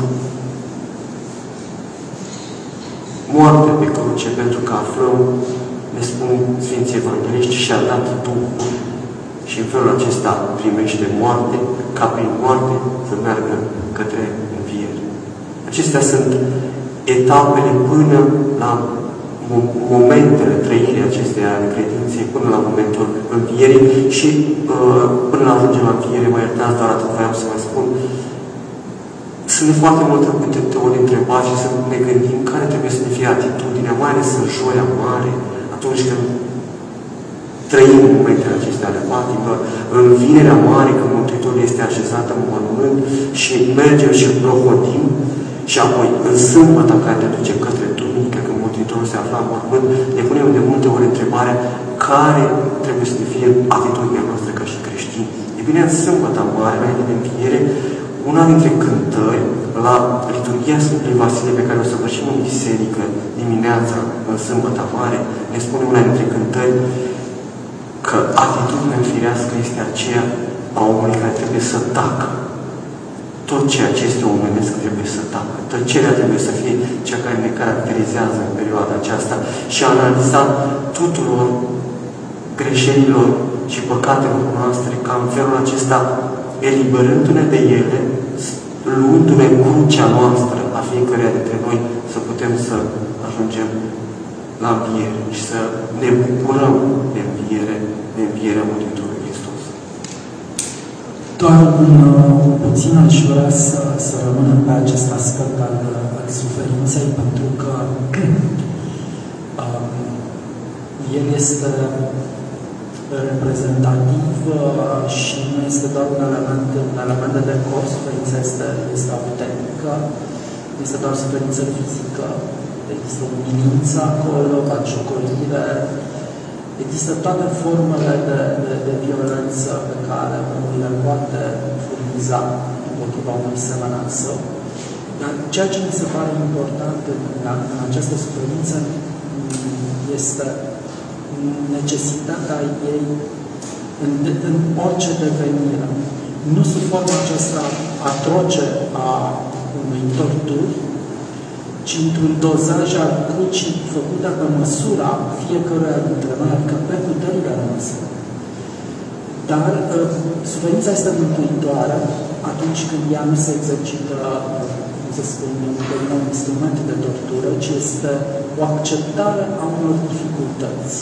moarte pe cruce, pentru că aflăm, ne spun Sfinții Evangeliști, și-a dat Duhul și în felul acesta primește moarte, ca prin moarte să meargă către înviere. Acestea sunt etapele până la momentele trăirii acesteia ale credinței, până la momentul învierii și uh, până la ajungem la înviere, mă iertați, doar atât vreau să vă spun. Sunt foarte multe câte ori întrebări și să ne gândim care trebuie să ne fie atitudinea, mai ales în Joia Mare, atunci când trăim momentele acestea ale patimilor, în Vinerea Mare, când Mântuitorul este așezat în mormânt și mergem și îl prohodim Și apoi, în sâmbătă care te duce către duminică, când Mântuitorul se afla în mormânt, ne punem de multe ori întrebarea care trebuie să fie atitudinea noastră ca și creștini. E bine, în sâmbătă mare, înainte de înviere, una dintre cântări la liturghia Sfântului Vasile pe care o săvârșim în biserică dimineața, în sâmbătă mare, ne spune una dintre cântări că atitudinea firească este aceea a omului care trebuie să tacă. Tot ceea ce este omenesc trebuie să tacă. Tăcerea trebuie să fie cea care ne caracterizează în perioada aceasta și a analiza tuturor greșelilor și păcatelor noastre, ca în felul acesta, eliberându-ne de ele, luându-ne crucea noastră a fiecăruia dintre noi, să putem să ajungem la înviere și să ne bucurăm de înviere, de învierea Mântuitorului Hristos. Doar un, un puțin aș vrea să, să rămânem pe acest aspect al, al suferinței, pentru că um, el este reprezentativ și nu este doar un element, un element de decor. Suferința este, este autentică, nu este doar suferință fizică, există umilință acolo, batjocorire, există toate formele de, de, de violență pe care omul le poate furniza împotriva unui semănat său. Dar ceea ce mi se pare important în, în această suferință este necesitatea ei în, în orice devenire. Nu sub forma aceasta atroce a unui torturi, ci într-un dozaj al crucii făcută pe măsura fiecăruia dintre noi, adică pe puterile noastre. Dar uh, suferința este mântuitoare atunci când ea nu se exercită, cum să spun, un instrument de tortură, ci este o acceptare a unor dificultăți.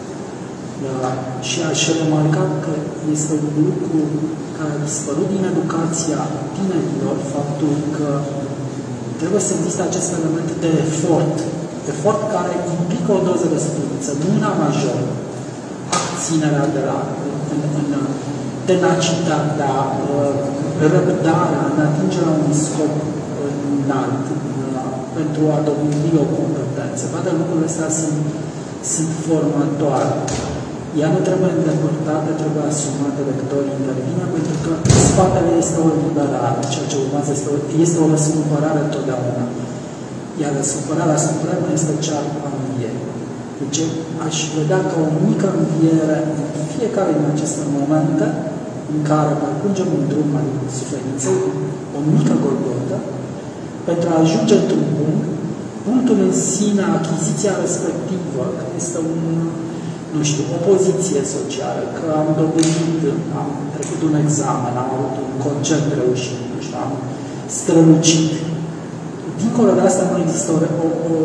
Uh, și aș remarca că este un lucru care a dispărut din educația tinerilor, faptul că trebuie să existe acest element de efort, efort care implică o doză de suferință, nu una majoră, abținerea de la în, în, tenacitatea, răbdarea, în atingerea unui scop înalt, pentru a dobândi o competență. Toate lucrurile astea sunt, sunt formatoare. Ea nu trebuie îndepărtată, trebuie asumată de câte ori intervine, pentru că spatele este o eliberare, ceea ce urmează este o, este o răscumpărare întotdeauna. Iar răscumpărarea supremă este cea a învierii. Deci aș vedea că o mică înviere în fiecare din aceste momente în care parcurgem un drum al suferinței, o mică golgotă, pentru a ajunge într-un punct, punctul în sine, achiziția respectivă, că este un, nu știu, o poziție socială, că am dobândit, am trecut un examen, am avut un concert reușit, nu știu, am strălucit. Dincolo de asta nu există o, o, o,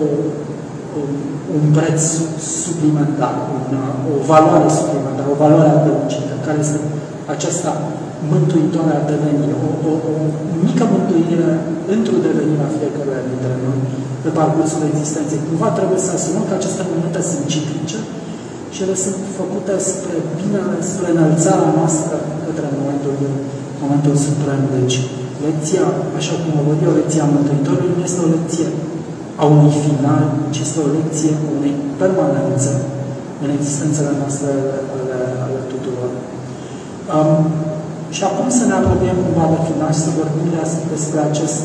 un preț suplimentar, una, o valoare suplimentară, o valoare adăugită, care este aceasta mântuitoare a devenirii, o, o, o mică mântuire într-o devenire a fiecăruia dintre noi pe parcursul existenței. Cumva trebuie să asumăm că aceste momente sunt ciclice și ele sunt făcute spre binele, spre înălțarea noastră către momentul, momentul suprem. Deci, lecția, așa cum o văd eu, lecția Mântuitorului nu este o lecție a unui final, ci este o lecție a unei permanențe în existențele noastre ale, ale tuturor. Um, și acum să ne apropiem cumva de final și să vorbim despre acest,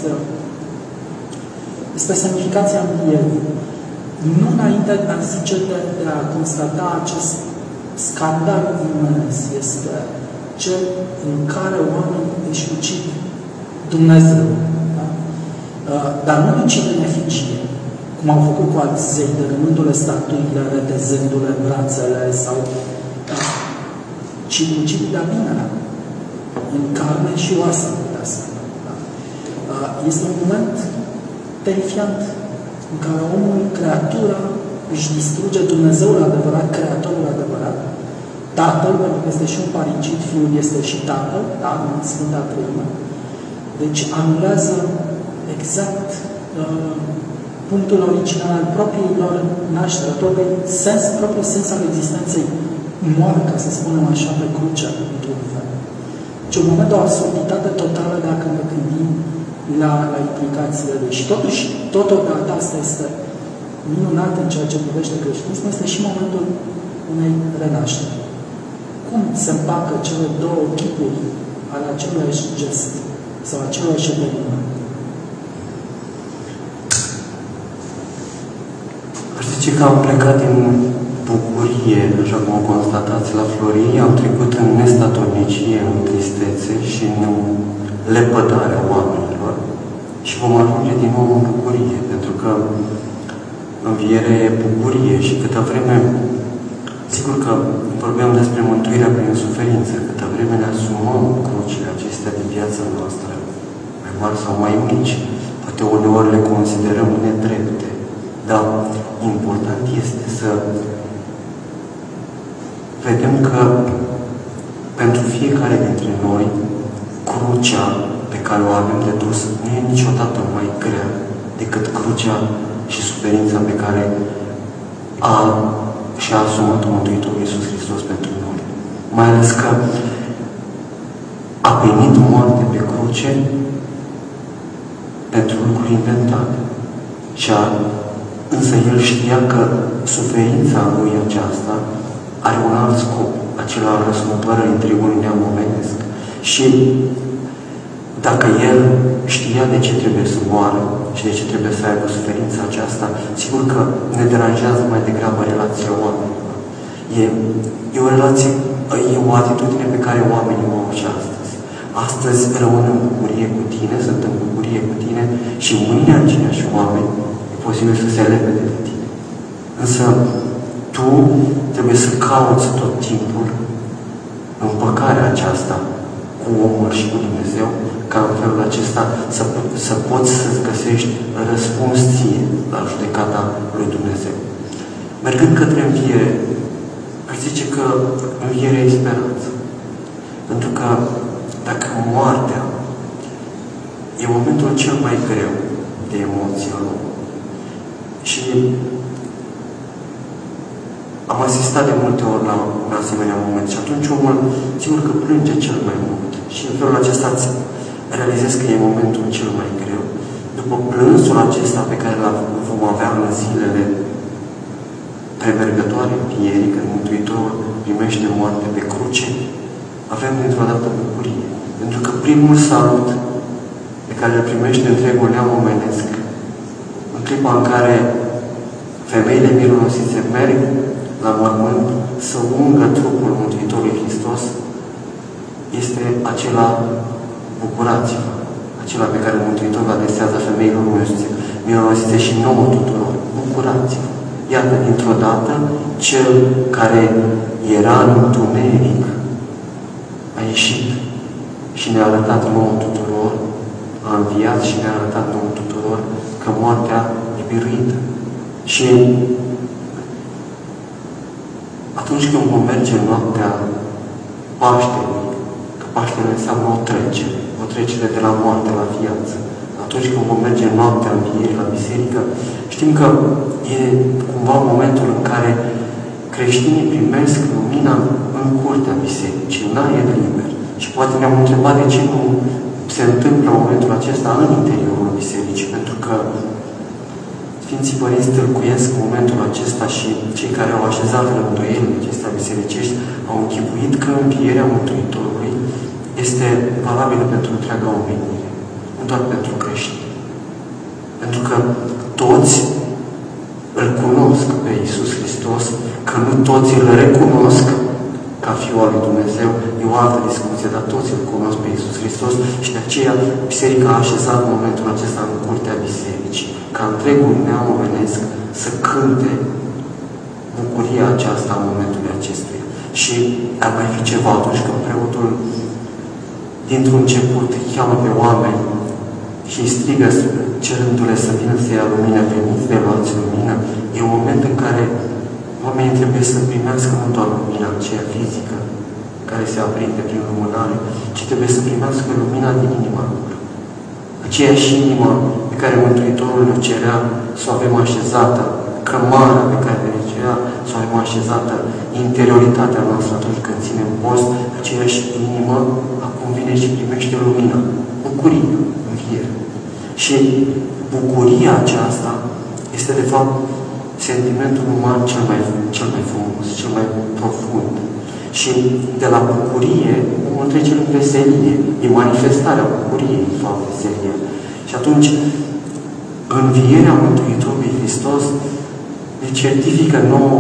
despre semnificația învierii. Nu înainte, a zice, de, de a constata acest scandal imens, este cel în care oamenii își ucid Dumnezeu. Da? Uh, dar nu ucid în efigie, cum au făcut cu alți zei, dărâmându-le statuile, retezându-le brațele, sau, uh, ci ucid de-a binelea, în carne și oasă, putea să da? uh, Este un moment terifiant în care omul, creatura, își distruge Dumnezeul adevărat, Creatorul adevărat, Tatăl, pentru că este și un paricit, Fiul este și Tatăl, da? În Sfânta Treime. Deci anulează exact uh, punctul original al propriei lor naștere, propriul sens, propriul sens al existenței, moare, ca să spunem așa, pe cruce, într-un fel. Deci un moment de o absurditate totală dacă ne gândim la, la implicațiile lui. Și totuși, totodată, asta este minunat în ceea ce privește creștinismul, este și momentul unei renașteri. Cum se împacă cele două chipuri ale aceluiași gest sau aceluiași eveniment? Aș zice că am plecat din bucurie, așa cum o constatați la Florii, am trecut în nestatornicie, în tristețe și în lepădarea oamenilor și vom ajunge din nou în bucurie, pentru că înviere e bucurie și câtă vreme, sigur că vorbim despre mântuirea prin suferință, câtă vreme ne asumăm crucile acestea din viața noastră, mai mari sau mai mici, poate uneori le considerăm nedrepte, dar important este să vedem că pentru fiecare dintre noi, crucea pe care o avem de dus nu e niciodată mai grea decât crucea și suferința pe care a, și-a asumat-o Mântuitorul Iisus Hristos pentru noi. Mai ales că a primit moarte pe cruce pentru lucruri inventate. Și a, însă El știa că suferința lui aceasta are un alt scop, acela al răscumpărării întregului neam omenesc. Și dacă El știa de ce trebuie să moară și de ce trebuie să aibă suferința aceasta, sigur că ne deranjează mai degrabă relația oamenilor. E, e o relație, e o atitudine pe care oamenii o au și astăzi. Astăzi rămân în bucurie cu tine, sunt în bucurie cu tine și mâine aceiași oameni e posibil să se lepede de tine. Însă tu trebuie să cauți tot timpul împăcarea aceasta cu omul și cu Dumnezeu, ca în felul acesta să, să poți să-ți găsești răspuns ție la judecata lui Dumnezeu. Mergând către înviere, aș zice că învierea e speranță. Pentru că dacă moartea e momentul cel mai greu de emoție în om. Și am asistat de multe ori la un asemenea moment și atunci omul, sigur că plânge cel mai mult. Și în felul acesta îți realizezi că e momentul cel mai greu. După plânsul acesta pe care îl vom avea în zilele premergătoare învierii, când Mântuitorul primește moarte pe cruce, avem dintr-o dată bucurie. Pentru că primul salut pe care îl primește întregul neam omenesc, în clipa în care femeile mironosițe merg la mormânt să ungă trupul Mântuitorului Hristos, este acela bucurați-vă, acela pe care Mântuitorul adresează femeilor mironosițe și nouă tuturor. Bucurați-vă! Iată, dintr-o dată, cel care era în întuneric a ieșit și ne-a arătat nouă tuturor, a înviat și ne-a arătat nouă tuturor că moartea e biruită. Și atunci când vom merge în noaptea Paștelui, că Paștele înseamnă o trecere, o trecere de la moarte la viață. Atunci când vom merge în noaptea învierii la biserică, știm că e cumva momentul în care creștinii primesc lumina în curtea bisericii, în aer liber. Și poate ne-am întrebat de ce nu se întâmplă momentul acesta în interiorul bisericii, pentru că Sfinții Părinți tâlcuiesc momentul acesta și cei care au așezat rânduielile acestea bisericești au închipuit că învierea Mântuitorului este valabilă pentru întreaga omenire, nu doar pentru creștini. Pentru că toți îl cunosc pe Iisus Hristos, că nu toți îl recunosc ca Fiul al lui Dumnezeu, e o altă discuție, dar toți îl cunosc pe Iisus Hristos și de aceea Biserica a așezat momentul acesta în curtea bisericii, ca întregul neam omenesc să cânte bucuria aceasta în momentul acestuia. Și ar mai fi ceva atunci când preotul dintr-un început cheamă pe oameni și îi strigă cerându-le să vină să ia lumină, veniți de luați lumină, e un moment în care oamenii trebuie să primească nu doar lumina aceea fizică care se aprinde prin lumânare, ci trebuie să primească lumina din inima lor. Aceeași inimă pe care Mântuitorul ne cerea să o avem așezată, cămara pe care ne cerea să o avem așezată, interioritatea noastră atunci când ținem post, aceeași inimă acum vine și primește lumina, bucurie, înviere. Și bucuria aceasta este, de fapt, sentimentul uman cel mai, cel mai frumos, cel mai profund. Și de la bucurie, omul trece în veselie. E manifestarea bucuriei, de fapt, veselia. Și atunci, învierea Mântuitorului Hristos ne certifică nouă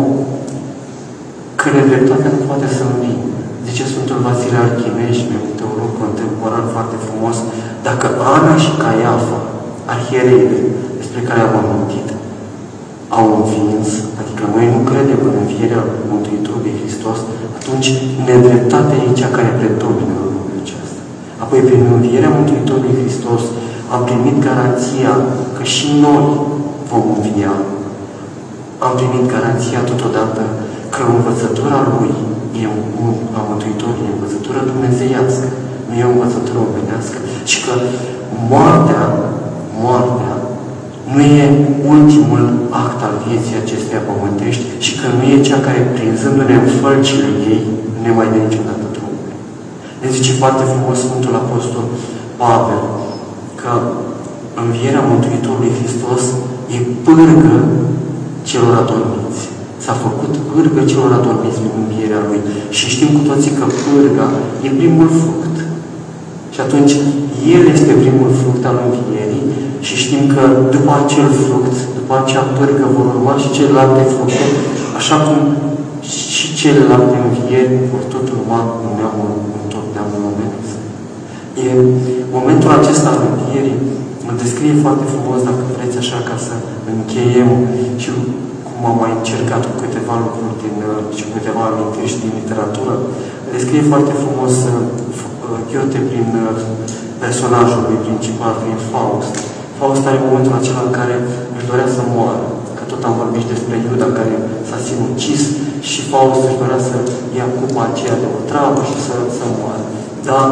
că nedreptatea nu poate să învie. Zice Sfântul Vasile Archimeș, un teolog contemporan foarte frumos, dacă Ana și Caiafa, arhiereile despre care am amintit, au învins, adică noi nu credem în învierea Mântuitorului Hristos, atunci nedreptatea e cea care predomină în lumea aceasta. Apoi, prin învierea Mântuitorului Hristos, am primit garanția că și noi vom învia. Am primit garanția totodată că învățătura Lui e un, a Mântuitorului, e învățătură dumnezeiască, nu e o învățătură omenească, și că moartea, moartea nu e ultimul act al vieții acesteia pământești și că nu e cea care, prinzându-ne în fălcile ei, nu ne mai dă niciodată drumul. Ne zice foarte frumos Sfântul Apostol Pavel că învierea Mântuitorului Hristos e pârgă celor adormiți. S-a făcut pârgă celor adormiți în învierea Lui. Și știm cu toții că pârga e primul fruct. Și atunci, El este primul fruct al învierii și știm că după acel fruct, după acea pârgă, vor urma și celelalte fructe, așa cum și celelalte învieri vor tot urma în, neamul, în tot neamul omenesc. E momentul acesta al învierii îl descrie foarte frumos, dacă vreți, așa, ca să încheiem și cum am mai încercat cu câteva lucruri din, și câteva amintiri din literatură, descrie foarte frumos Goethe prin personajul lui principal, prin Faust. Faust are momentul acela în care își dorea să moară, că tot am vorbit despre Iuda care s-a sinucis și Faust își dorea să ia cupa aceea de otravă și să, să moară. Dar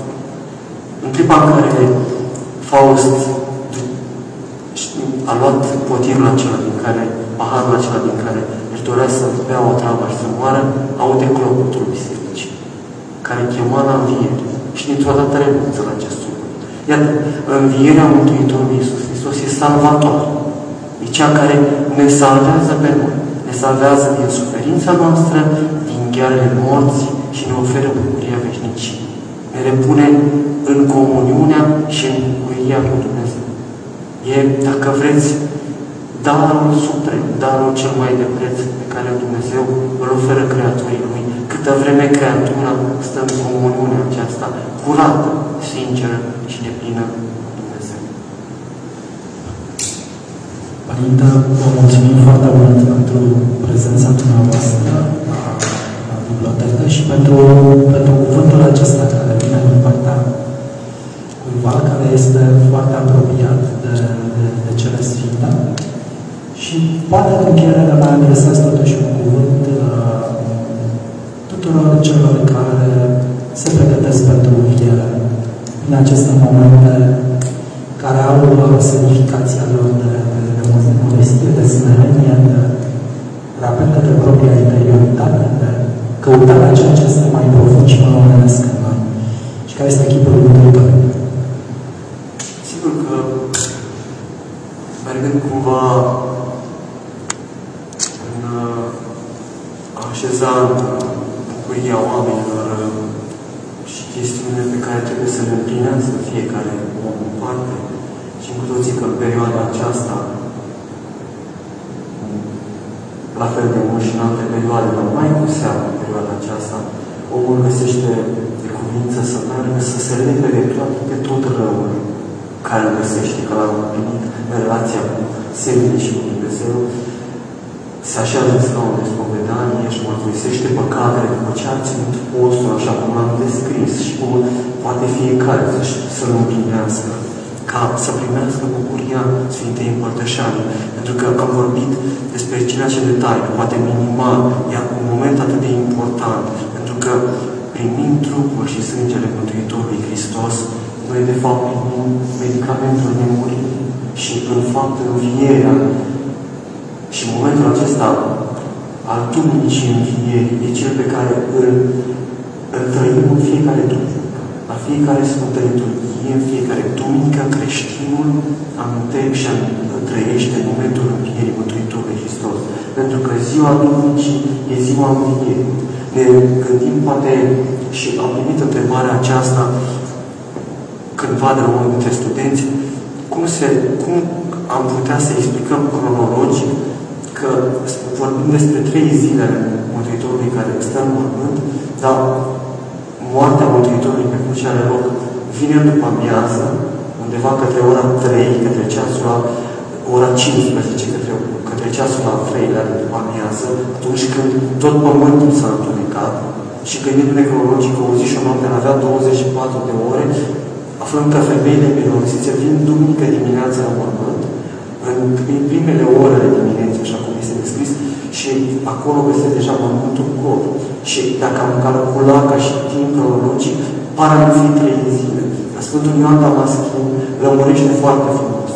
în clipa în care Faust a luat potirul acela din care, paharul acela din care își dorea să bea o travă și să moară, aude clopotul bisericii, care chema la înviere. Și dintr-o dată renunță la acest lucru. Iată, învierea Mântuitorului Iisus Hristos e salvator. E cea care ne salvează pe noi. Ne salvează din suferința noastră, din ghearele morții și ne oferă bucuria veșnicii. Ne repune în comuniunea și în bucuria cu Dumnezeu. E, dacă vreți, darul suprem, darul cel mai de preț pe care Dumnezeu îl oferă creaturii Lui, câtă vreme creatura stă în comuniunea aceasta, curată, sinceră și deplină cu Dumnezeu. Părinte, vă mulțumim foarte mult pentru prezența dumneavoastră la, la bibliotecă și pentru, pentru cuvântul acesta care vine din partea cuiva care este foarte apropiat de, de, de cele sfinte. Și poate în încheiere mai adresați totuși un cuvânt uh, tuturor celor care se pregătesc pentru înviere în aceste momente care au semnificația lor de, de, de modestie, de smerenie, de rapel către propria interioritate, de căutarea ceea ce este mai profund și mai omenesc în noi și care este chipul Mântuitorului. Sigur că, mergând cumva în a așeza bucuria oamenilor și chestiunile pe care trebuie să le împlinească fiecare om în parte, și cu toții că în perioada aceasta, la fel de mult și în alte perioade, dar mai cu seamă în perioada aceasta, omul găsește de cuvință să meargă, să se lege de tot, de tot răul care îl găsește, că l-a împlinit în relația cu seminii și cu Dumnezeu, se așează în scaunul de spovedanie și mărturisește păcatele după ce a ținut postul, așa cum l-am descris și cum poate fiecare să-l împlinească, ca să primească bucuria Sfintei Împărtășanii. Pentru că am vorbit despre ceea ce detalii, poate minimal, iar un moment atât de important, pentru că primind trupul și sângele Mântuitorului Hristos, noi de fapt primim medicamentul nemuririi și în fapt învierea. Și momentul acesta al duminicii învierii e cel pe care îl, îl trăim în fiecare duminică. La fiecare Sfântă Liturghie, în fiecare duminică, creștinul amintește și trăiește în momentul învierii Mântuitorului Hristos. Pentru că ziua Duminicii e ziua învierii. Ne gândim poate și am primit întrebarea aceasta cândva de la unul dintre studenți, cum, se, cum am putea să explicăm cronologic că vorbim despre trei zile ale Mântuitorului care stă în mormânt, dar moartea Mântuitorului pe cruce are loc vineri după amiază, undeva către ora trei, către ceasul la ora cincisprezece, către, către ceasul la treilea după amiază, atunci când tot pământul s-a întunecat și gândindu-ne cronologic că o zi și o noapte avea douăzeci și patru de ore, aflăm că femeile mironosițe vin duminică dimineața la mormânt, în primele ore ale dimineții, așa cum este descris, și acolo găsesc deja mormântul gol. Și dacă am calculat ca și timp cronologic, pare a fi trei zile. Sfântul Ioan Damaschin lămurește foarte frumos.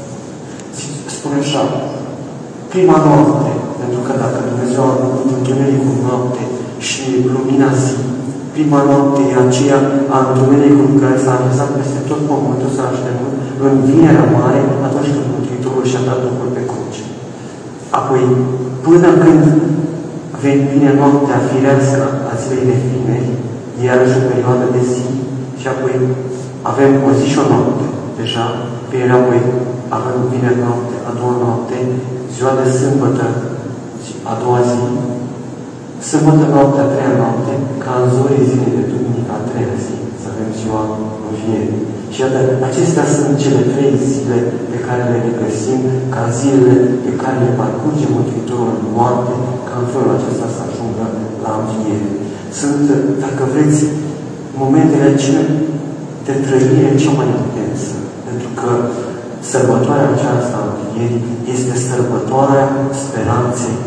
Spune așa, prima noapte, pentru că dacă Dumnezeu a avut întunericul noapte și lumina zi, prima noapte e aceea a întunericului care s-a așezat peste tot pământul, s-a așternut în Vinerea Mare, atunci când Mântuitorul și-a dat Duhul pe cruce. Apoi, până când vine noaptea firească a zilei de vineri, iarăși o perioadă de zi, și apoi avem o zi și o noapte. Deja, pe ele apoi avem vineri noapte, a doua noapte, ziua de sâmbătă, a doua zi, sâmbătă noapte, a treia noapte, ca în zorii zilei de duminică, a treia zi, să avem ziua învierii. Și iată, acestea sunt cele trei zile pe care le regăsim ca zilele pe care le parcurge Mântuitorul în moarte, ca în felul acesta să ajungă la înviere. Sunt, dacă vreți, momentele acelea de trăire cea mai intensă, pentru că sărbătoarea aceasta a învierii este sărbătoarea speranței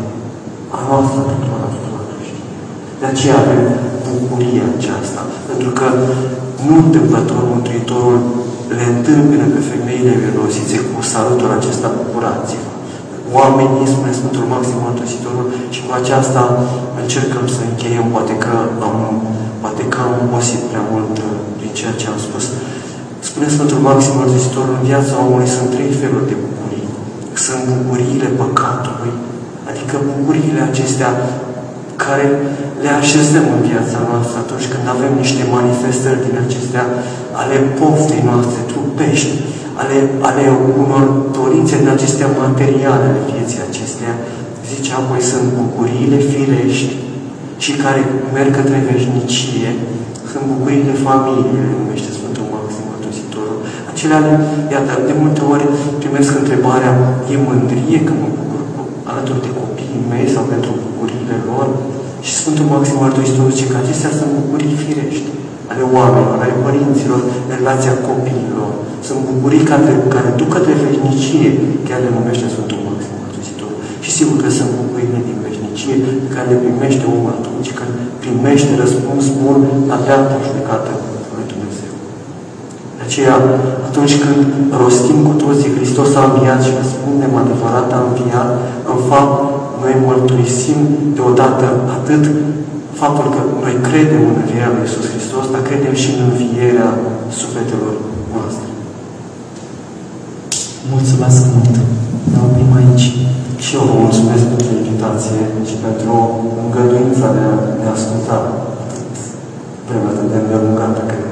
a noastră tuturor, a tuturor creștinilor. De aceea avem bucuria aceasta, pentru că nu întâmplător Mântuitorul le întâmpină pe femeile mironosițe cu salutul acesta, bucurați-vă. Oamenii, spune Sfântul Maxim Mărturisitorul, și cu aceasta încercăm să încheiem, poate că am, poate că am obosit prea mult din ceea ce am spus. Spune Sfântul Maxim Mărturisitorul, în viața omului sunt trei feluri de bucurii. Sunt bucuriile păcatului, adică bucuriile acestea care le așezăm în viața noastră atunci când avem niște manifestări din acestea ale poftei noastre trupești, ale, ale unor dorințe din acestea materiale ale vieții acestea. Zice, apoi sunt bucuriile firești și care merg către veșnicie, sunt bucuriile familiei, le numește Sfântul Maxim Mărturisitorul. Acelea, iată, de multe ori primesc întrebarea, e mândrie că mă bucur alături de copiii mei sau pentru bucuriile lor? Și Sfântul Maxim Mărturisitorul zice că acestea sunt bucurii firești ale oamenilor, ale părinților, în relația copiilor. Sunt bucurii care, care duc către veșnicie, chiar le numește Sfântul Maxim Mărturisitorul. Și sigur că sunt bucurile din veșnicie pe care le primește omul atunci când primește răspuns bun la dreapta judecată lui Dumnezeu. De aceea, atunci când rostim cu toții Hristos a înviat și răspundem adevărat a înviat, în fapt, noi mărturisim deodată atât faptul că noi credem în învierea lui Iisus Hristos, dar credem și în învierea sufletelor noastre. Mulțumesc mult! Ne oprim aici. Și eu vă mulțumesc pentru invitație și pentru îngăduința de a ne asculta vremea de îndelungată.